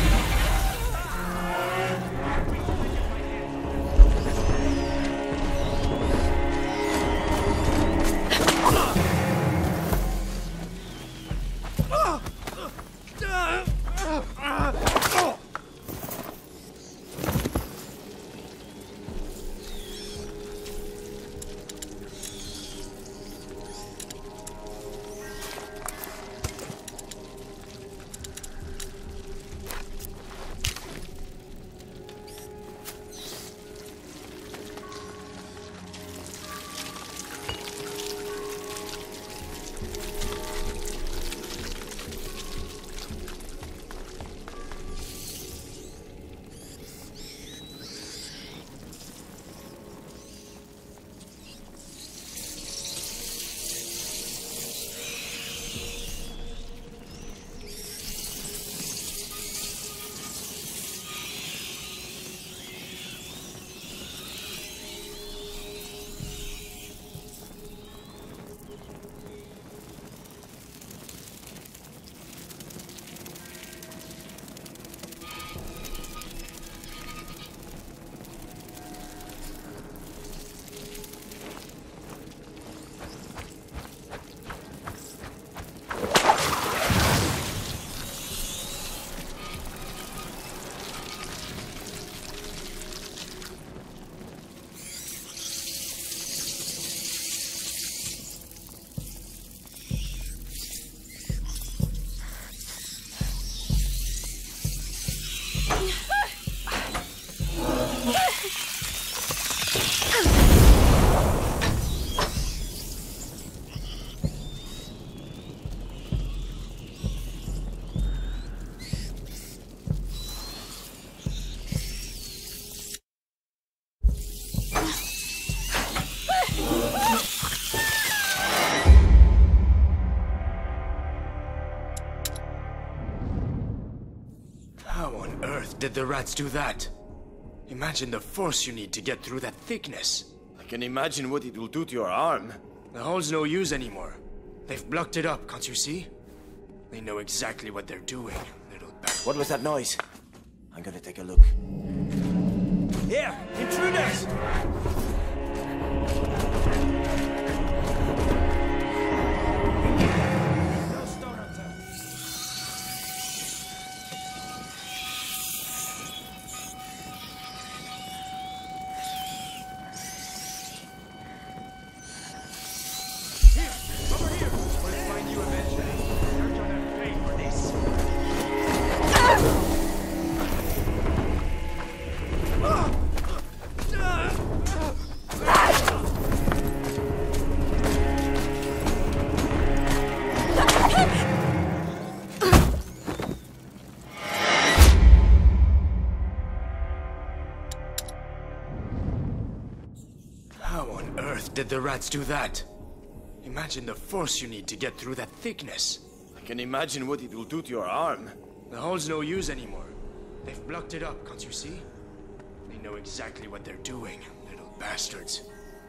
Did the rats do that? Imagine the force you need to get through that thickness. I can imagine what it will do to your arm. The hole's no use anymore. They've blocked it up, can't you see? They know exactly what they're doing, little bastard. What was that noise? I'm gonna take a look. Here! Intruders! Did the rats do that? Imagine the force you need to get through that thickness. I can imagine what it will do to your arm. The hole's no use anymore. They've blocked it up, can't you see? They know exactly what they're doing, little bastards.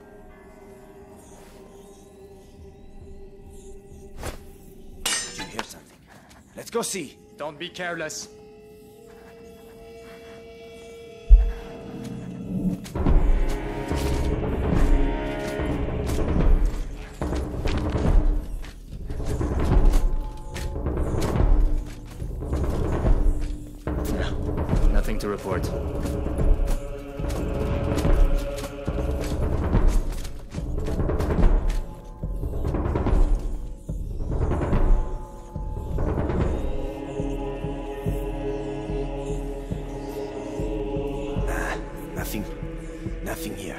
Did you hear something? Let's go see. Don't be careless. Nothing to report. Ah, nothing. Nothing here.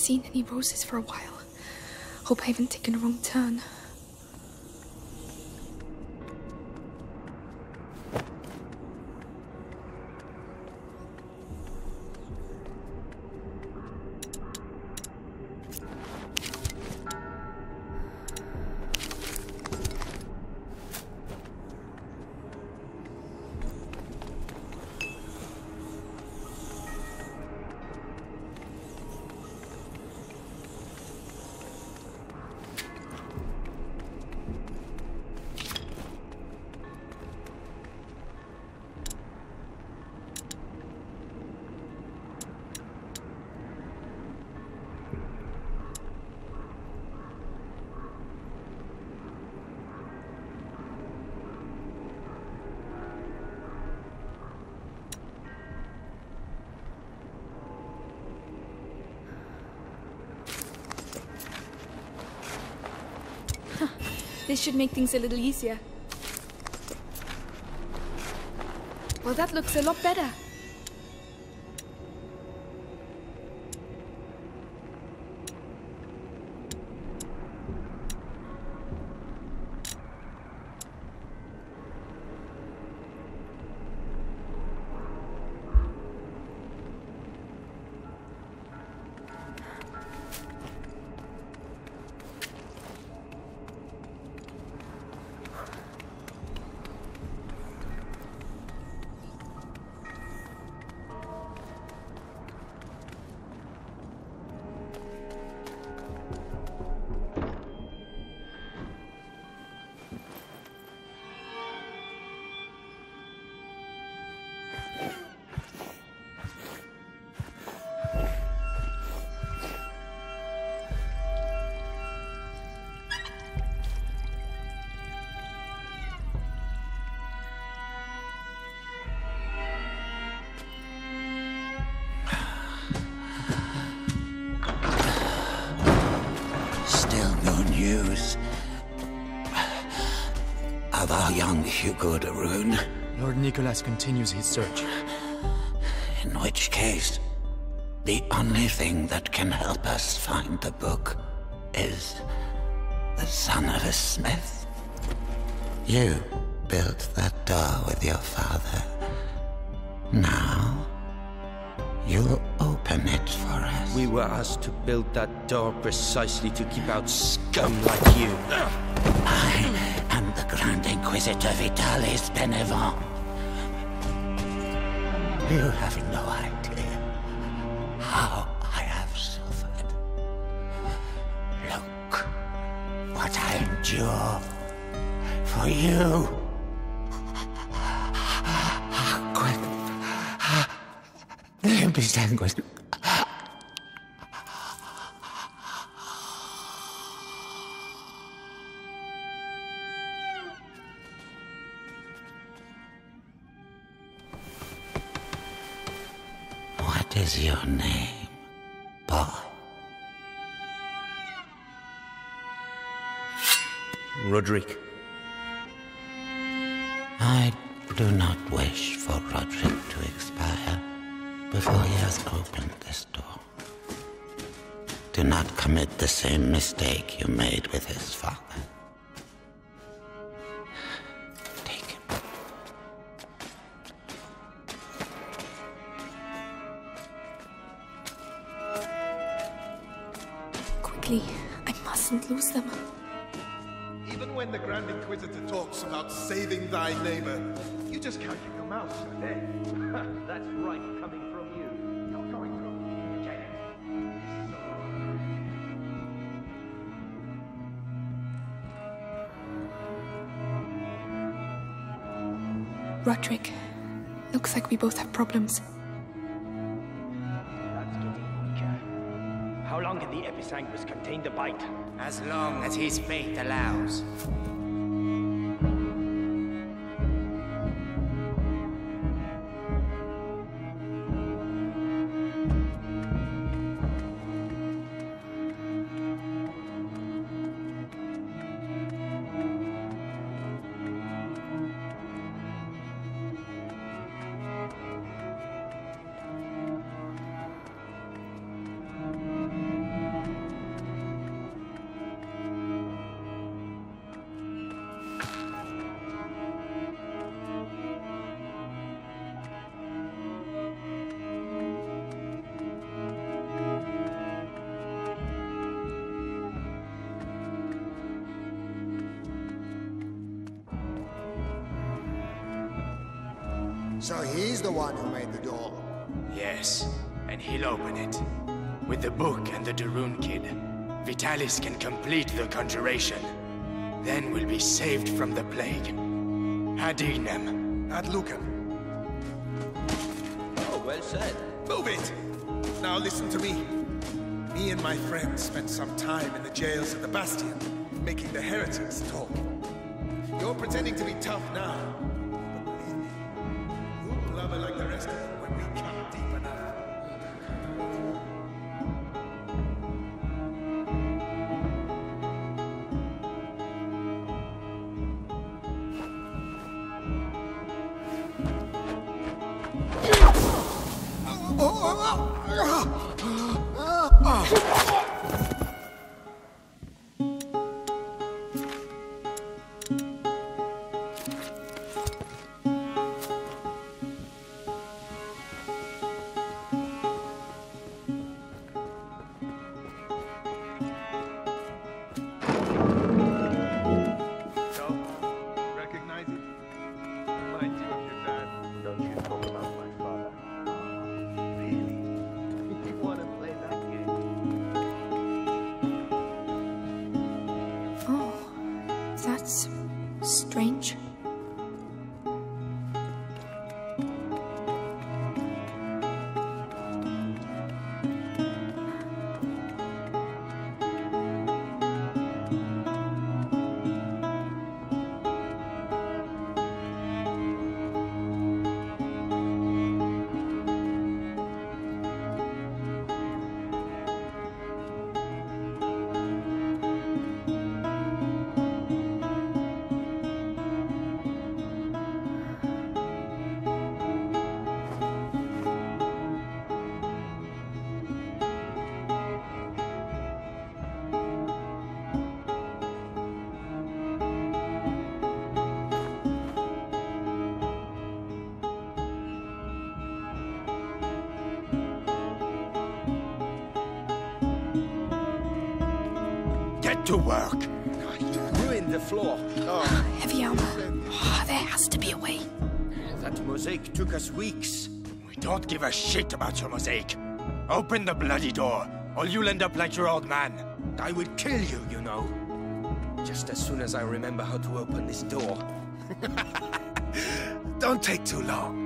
seen any roses for a while. Hope I haven't taken a wrong turn. This should make things a little easier. Well, that looks a lot better. News of our young Hugo de Rune. Lord Nicholas continues his search. In which case, the only thing that can help us find the book is the son of a smith. You built that door with your father. Now, you'll open it for us. We were asked to build that door precisely to keep out scum like you. I am the Grand Inquisitor Vitalis Benevent. You have no idea how I have suffered. Look what I endure for you. Be sanguine. What is your name, boy? Roderick. I do not wish for Roderick to expire before he has opened this door. Do not commit the same mistake you made with his father. Take him. Quickly, I mustn't lose them. Even when the Grand Inquisitor talks about saving thy neighbor, you just can't keep your mouth shut, eh? That's right, coming from you. You're going through. Get it. Roderick, looks like we both have problems. That's getting weaker. How long can the episanguis contain the bite? As long as his fate allows. So he's the one who made the door. Yes, and he'll open it. With the book and the Darun kid, Vitalis can complete the conjuration. Then we'll be saved from the plague. Ad ignem. Ad lucem. Oh, well said. Move it! Now listen to me. Me and my friends spent some time in the jails of the Bastion, making the heretics talk. You're pretending to be tough now, but believe me, you'll blubber like the rest of them when we come deep enough. Strange. Get to work. You ruined the floor. Oh. Heavy armor. Oh, there has to be a way. That mosaic took us weeks. We don't give a shit about your mosaic. Open the bloody door, or you'll end up like your old man. I will kill you, you know. Just as soon as I remember how to open this door. Don't take too long.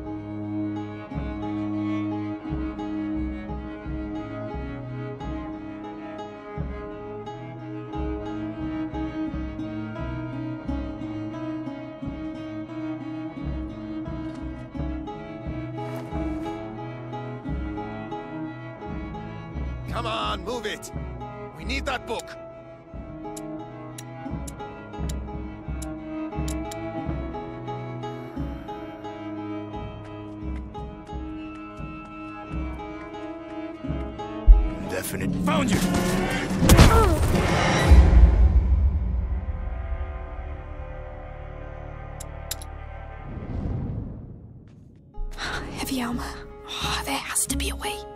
Come on, move it! We need that book! Indefinite. Found you! Heavy armor. Oh, there has to be a way.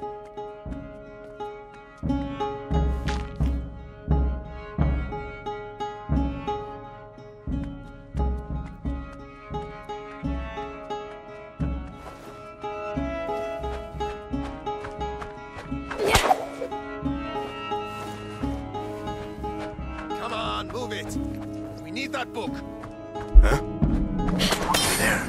Move it! We need that book! Huh? There.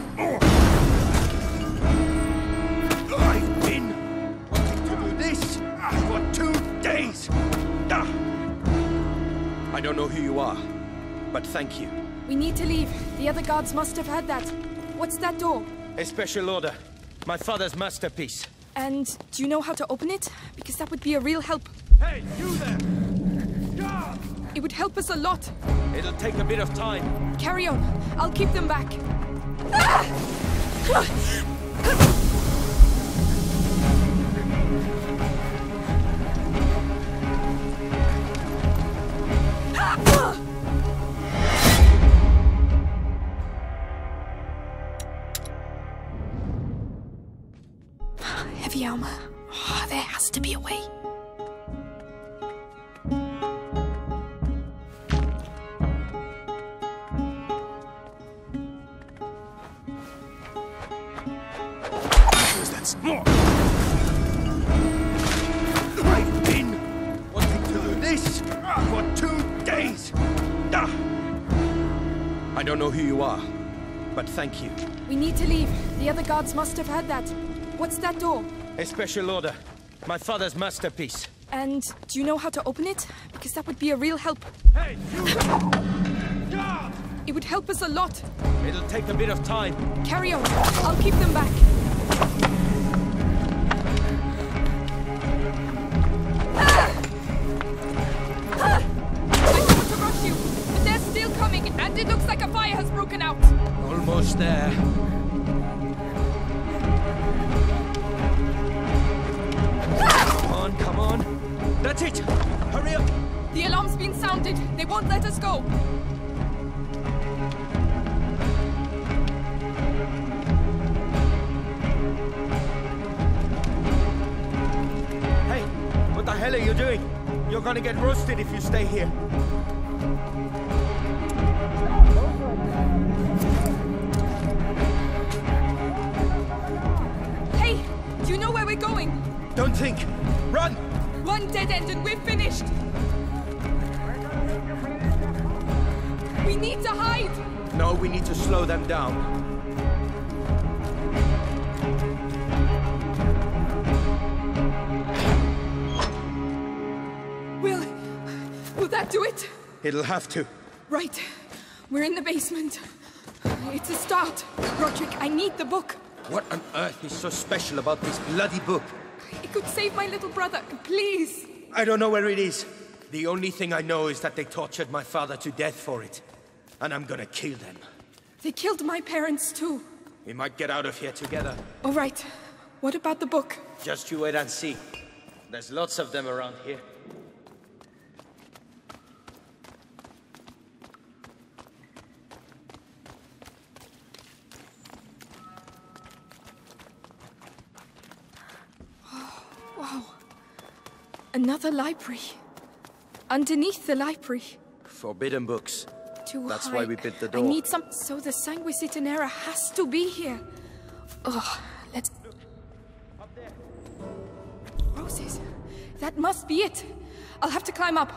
I've been wanting to do this for two days! Ah. I don't know who you are, but thank you. We need to leave. The other guards must have heard that. What's that door? A special order. My father's masterpiece. And do you know how to open it? Because that would be a real help. Hey, you there! God! It would help us a lot. It'll take a bit of time. Carry on. I'll keep them back. Ah! Heavy armor. Oh, there has to be a way. That's more! I've been wanting to do this for two days! Ah. I don't know who you are, but thank you. We need to leave. The other guards must have heard that. What's that door? A special order. My father's masterpiece. And do you know how to open it? Because that would be a real help. Hey, you! God! It would help us a lot. It'll take a bit of time. Carry on. I'll keep them back. Ah! Ah! I don't want to rush you, but they're still coming, and it looks like a fire has broken out. Almost there. Come on, come on. That's it. Hurry up. The alarm's been sounded. They won't let us go. Hey, what the hell are you doing? You're gonna get roasted if you stay here. Hey, do you know where we're going? Don't think. Run! One dead end and we're finished. We need to hide. No, we need to slow them down. Will... will that do it? It'll have to. Right. We're in the basement. It's a start. Roderick, I need the book. What on earth is so special about this bloody book? It could save my little brother. Please. I don't know where it is. The only thing I know is that they tortured my father to death for it. And I'm gonna kill them. They killed my parents too. We might get out of here together. All right. What about the book? Just you wait and see. There's lots of them around here. Oh, wow. Another library. Underneath the library. Forbidden books. Too That's high. why we built the door. I need some... So the Sanguisitanera has to be here. Oh, let's... Up there. Roses. That must be it. I'll have to climb up.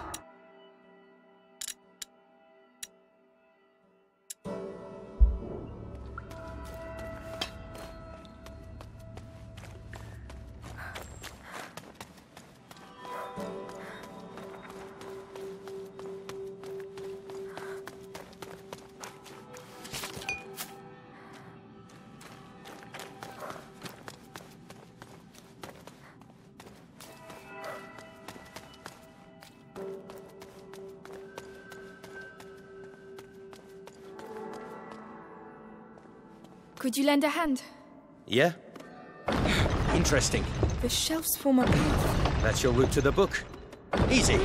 Could you lend a hand? Yeah? Interesting. The shelves form a path. That's your route to the book. Easy.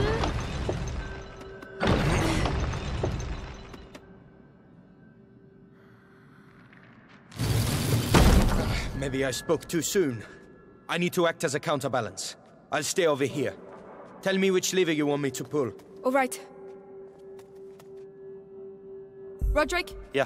Maybe I spoke too soon. I need to act as a counterbalance. I'll stay over here. Tell me which lever you want me to pull. All right. Roderick? Yeah.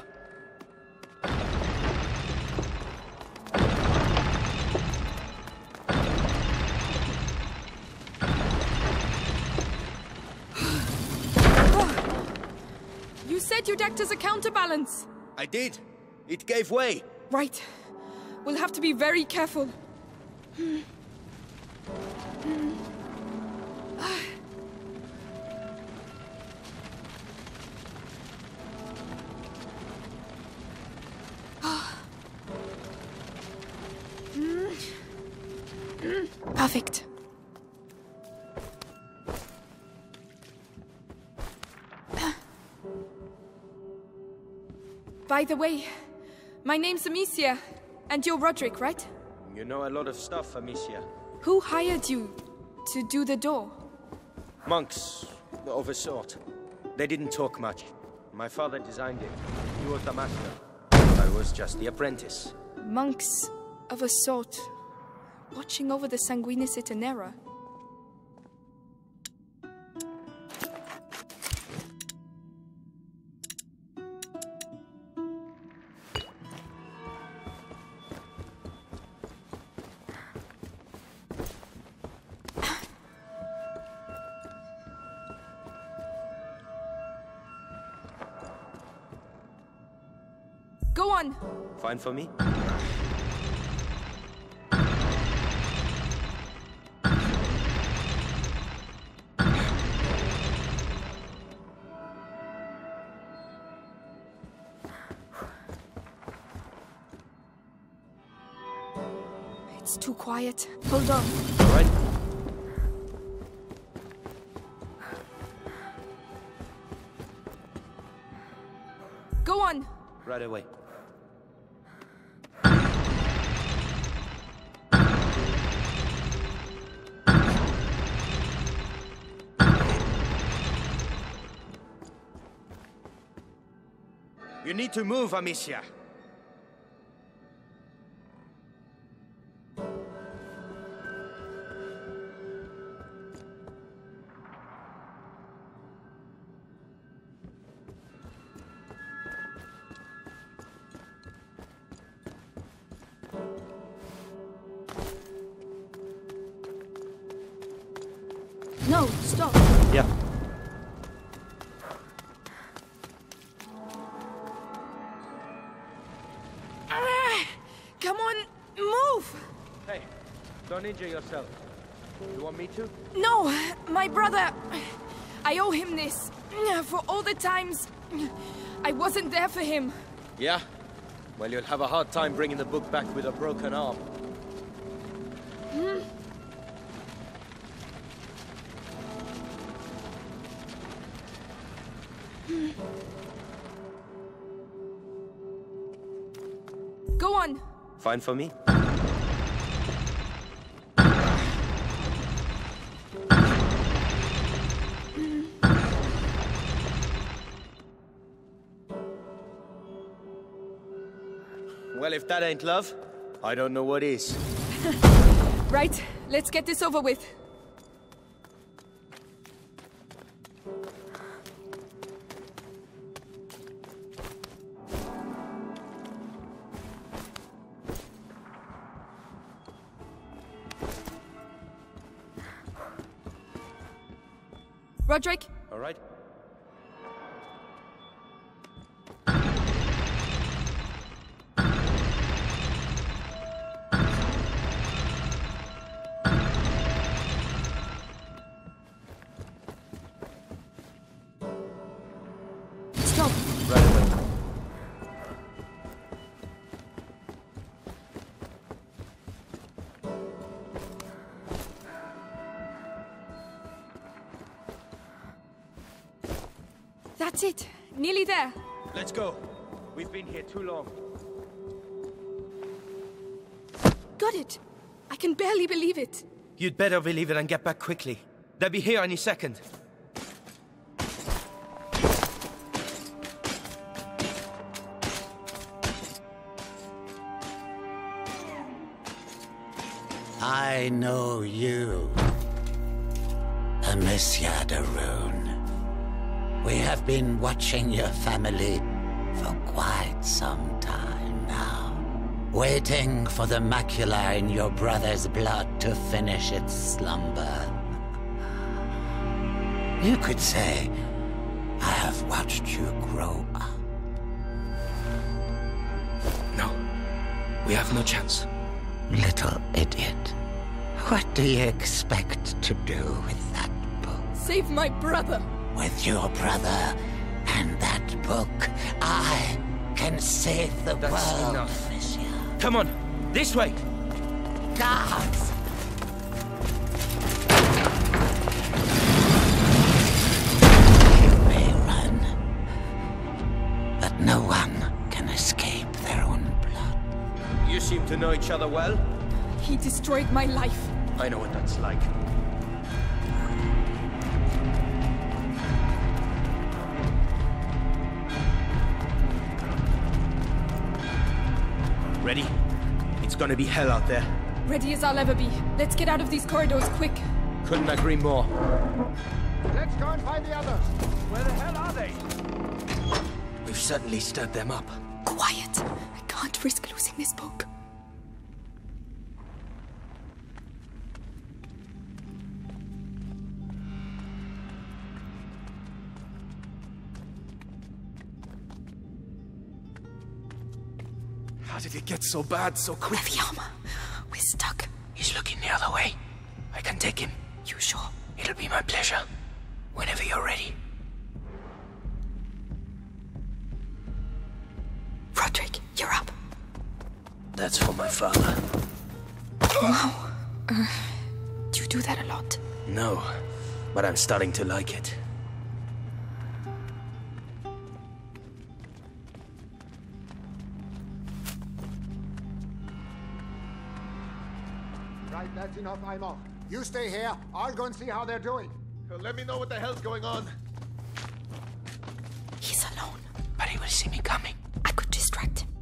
You said you'd act as a counterbalance. I did. It gave way. Right. We'll have to be very careful. Hmm. Hmm. Ah. Ah. Mm. Mm. Perfect. By the way, my name's Amicia, and you're Roderick, right? You know a lot of stuff, Amicia. Who hired you to do the door? Monks, of a sort. They didn't talk much. My father designed it. He was the master. I was just the apprentice. Monks of a sort, watching over the Sanguinicitanera. on! Fine for me? It's too quiet. Hold on. All right. Go on! Right away. You need to move, Amicia. No, stop. Yeah. Ah, come on, move! Hey, don't injure yourself. You want me to? No, my brother. I owe him this. For all the times I wasn't there for him. Yeah? Well, you'll have a hard time bringing the book back with a broken arm. Hmm? Go on. Fine for me? Well, if that ain't love, I don't know what is. Right, let's get this over with. Roderick? All right. Stop. Right away. That's it. Nearly there. Let's go. We've been here too long. Got it. I can barely believe it. You'd better believe it and get back quickly. They'll be here any second. I know you, Amicia de Rune. We have been watching your family for quite some time now, waiting for the macula in your brother's blood to finish its slumber. You could say I have watched you grow up. No, we have no chance. Little idiot. What do you expect to do with that book? Save my brother. With your brother and that book, I can save the That's world. enough. Amicia. Come on, this way. Guards! You may run, but no one can escape their own blood. You seem to know each other well. He destroyed my life. I know what that's like. Ready? It's gonna be hell out there. Ready as I'll ever be. Let's get out of these corridors quick. Couldn't agree more. Let's go and find the others. Where the hell are they? We've certainly stirred them up. Quiet. I can't risk losing this book. did it get so bad so quickly? Heavy armor. We're stuck. He's looking the other way. I can take him. You sure? It'll be my pleasure. Whenever you're ready. Roderick, you're up. That's for my father. Wow. Uh, do you do that a lot? No, but I'm starting to like it. Right, that's enough, I'm off. You stay here, I'll go and see how they're doing. So let me know what the hell's going on. He's alone. But he will see me coming. I could distract him.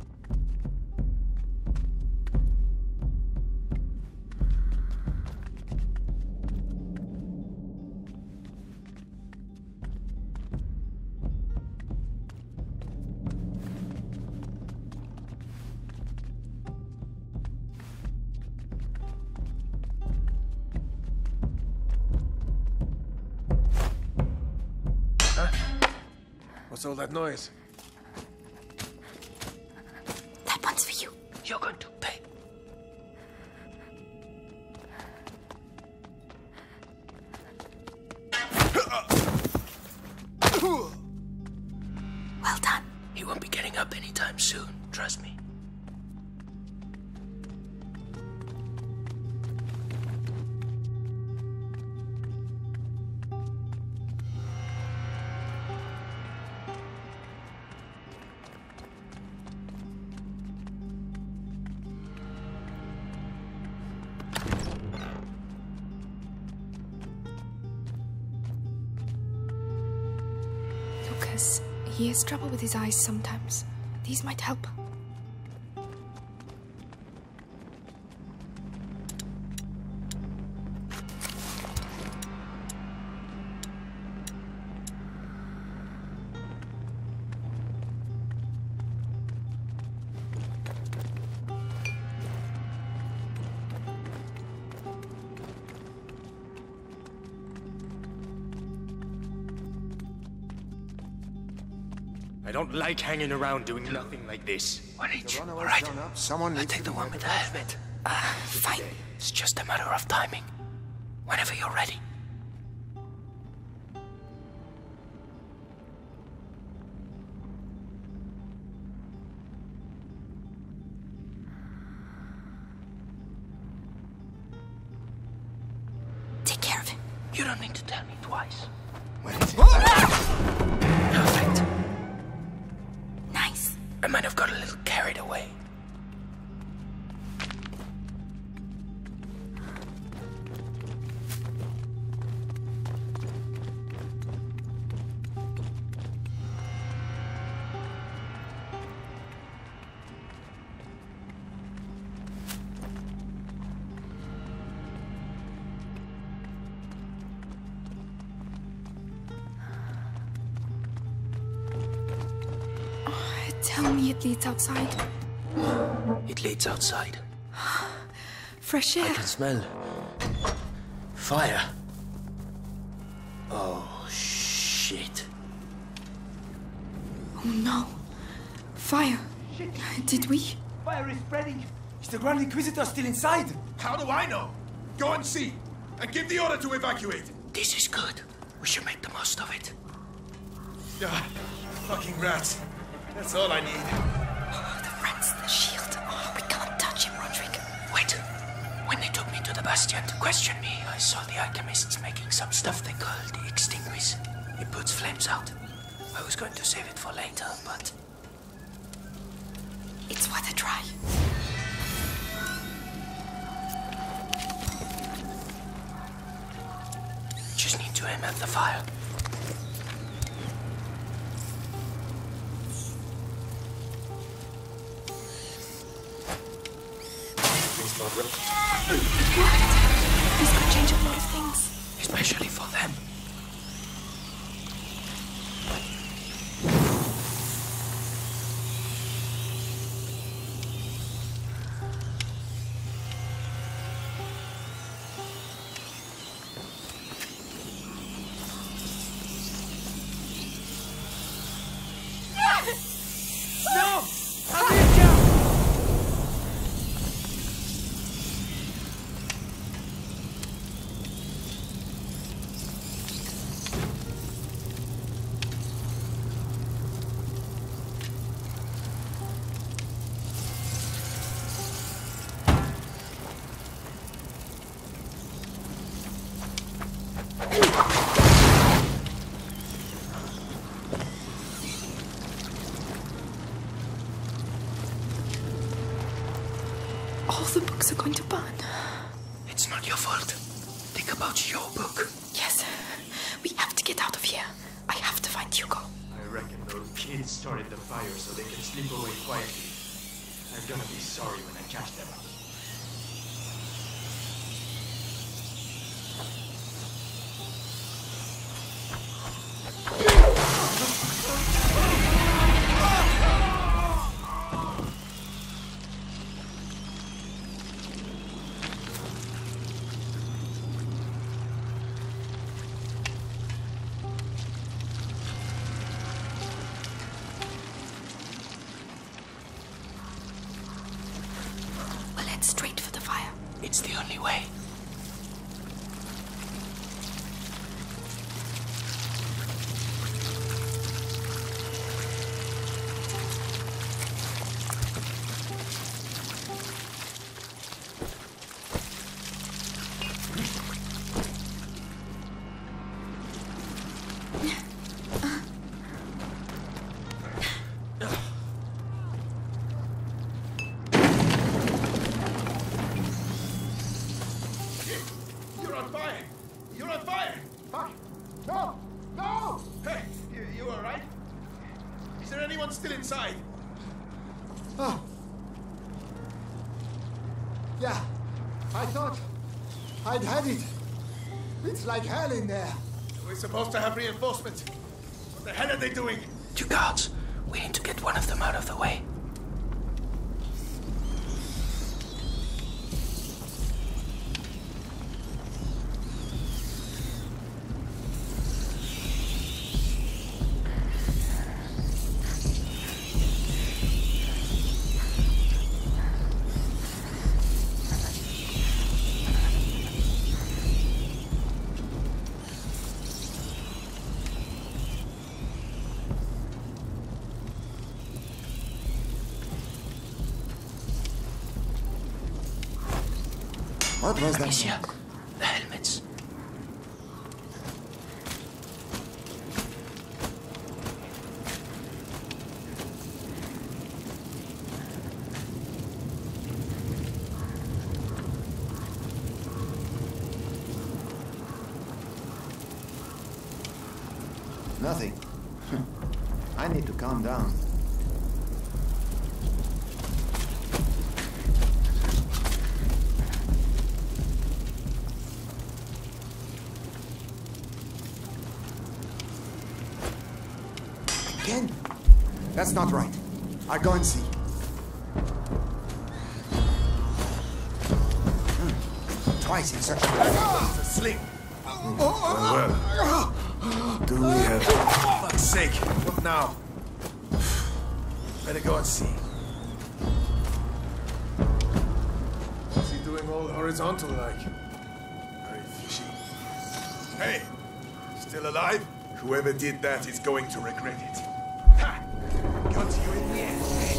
What's all that noise? That one's for you. You're going to pay. Well done. He won't be getting up anytime soon, trust me. Lucas, he has trouble with his eyes sometimes. These might help. I don't like hanging around doing nothing like this. One each. All Alright. Someone I'll needs take to the be one there with to the catch helmet. Uh, fine. It's just a matter of timing. Whenever you're ready. Take care of him. You don't need to tell me twice. Where is it? Perfect. Nice. I might have got a little carried away. Tell me it leads outside. It leads outside. Fresh air. I can smell fire. Oh, shit. Oh no. Fire. Shit. Did we? Fire is spreading. Is the Grand Inquisitor still inside? How do I know? Go and see, and give the order to evacuate. This is good. We should make the most of it. Ah, fucking rats. That's all I need. Oh, the rats, the shield. Oh, we can't touch him, Roderick. Wait. When they took me to the Bastion to question me, I saw the alchemists making some stuff they called the Extinguish. It puts flames out. I was going to save it for later, but... It's worth a try. Just need to aim at the fire. What? This could change a lot of things. Especially for them. No! Amicia! books are going to burn. It's not your fault. Think about your book. Yes. We have to get out of here. I have to find Hugo. I reckon those kids started the fire so they can slip away quietly. I'm gonna be sorry when I catch them. We'll head straight for the fire. It's the only way. You're on fire! You're on fire! Fuck! No! No! Hey, you, you all right? Is there anyone still inside? Oh. Yeah, I thought I'd had it. It's like hell in there. We're supposed to have reinforcements. What the hell are they doing? Two guards. We need to get one of them out of the way. What was that? Amicia, the helmets. Nothing. I need to calm down. Again? That's not right. I'll go and see. Hmm. Twice in such a... It's a sling. Well, well. Do we have... For fuck's sake. What now? Better go and see. What's he doing all horizontal like? Very fishy. Hey! Still alive? Whoever did that is going to regret it. Ha! Got you in the end, eh?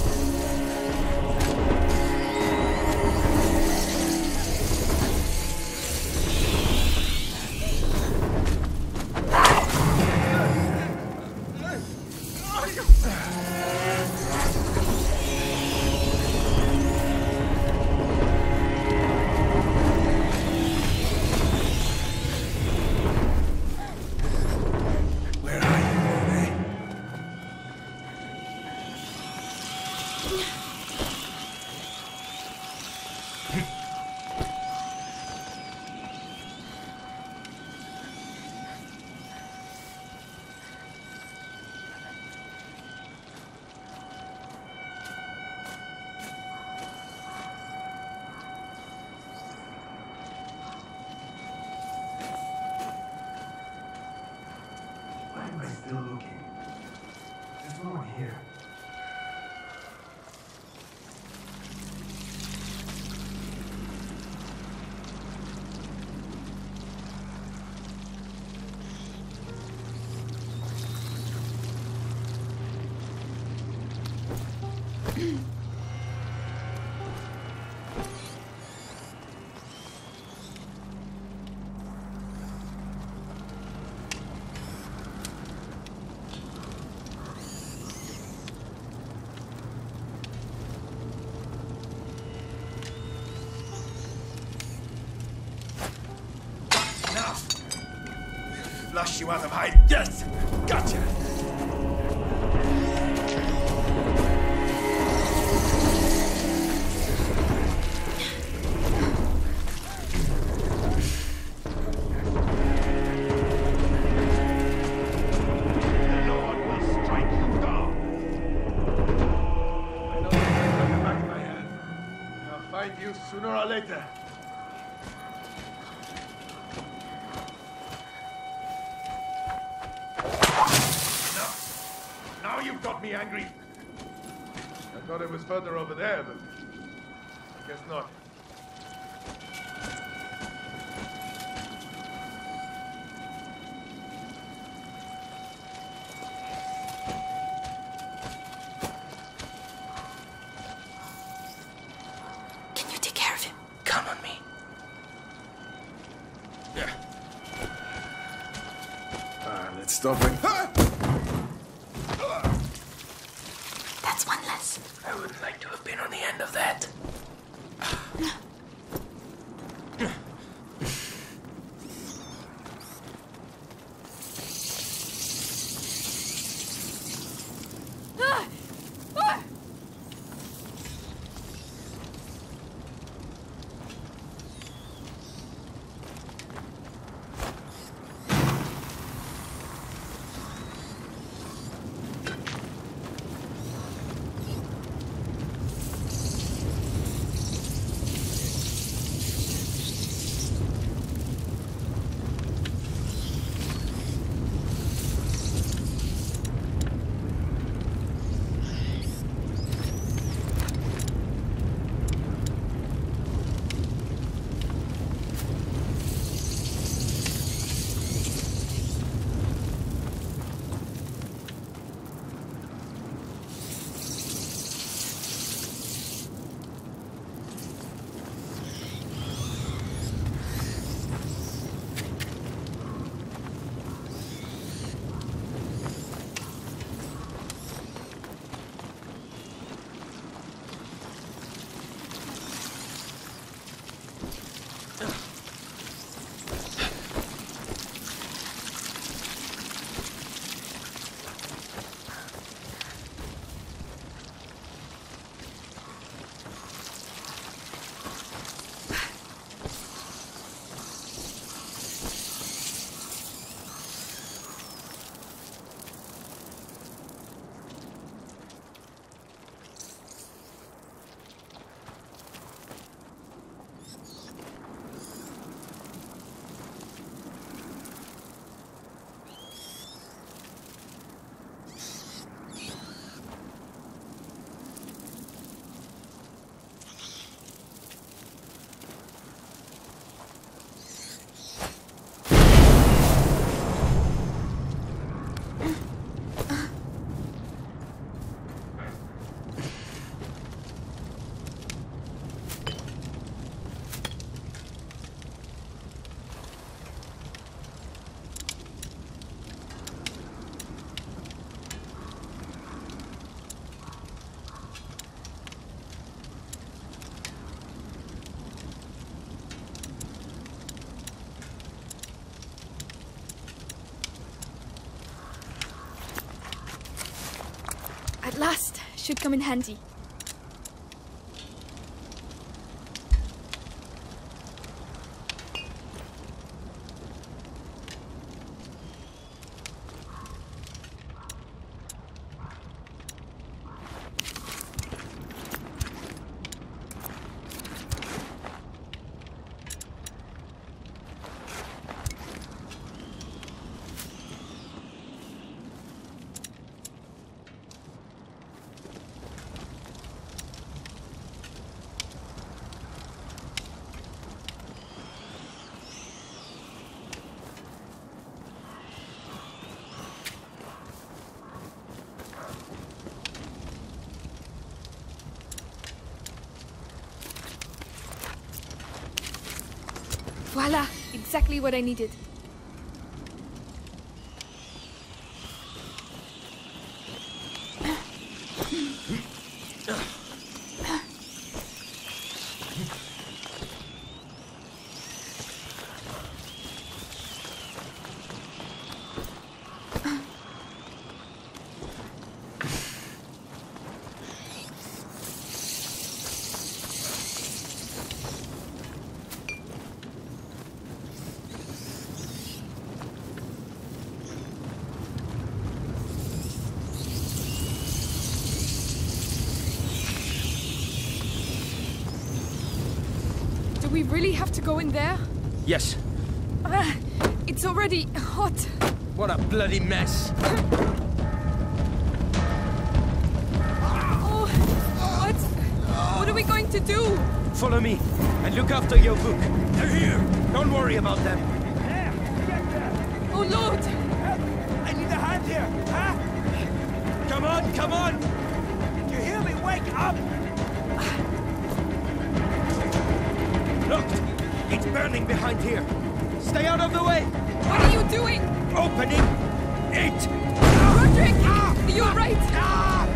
Still looking. There's no one here. flush you out of hiding. Yes! Gotcha! Sooner or later. Now, now you've got me angry. I thought it was further over there, but I guess not. Stop it. That's one less. I would like to have been on the end of that. At last, should come in handy. Voila! Exactly what I needed. Do we really have to go in there? Yes. Uh, it's already hot. What a bloody mess. Oh, what? What are we going to do? Follow me, and look after your book. They're here. Don't worry about them. There! Get there! Oh, Lord! Help! I need a hand here! Huh? Come on, come on! Do you hear me? Wake up! Look! It's burning behind here. Stay out of the way! What are you doing? Opening it! Roderick! You're right!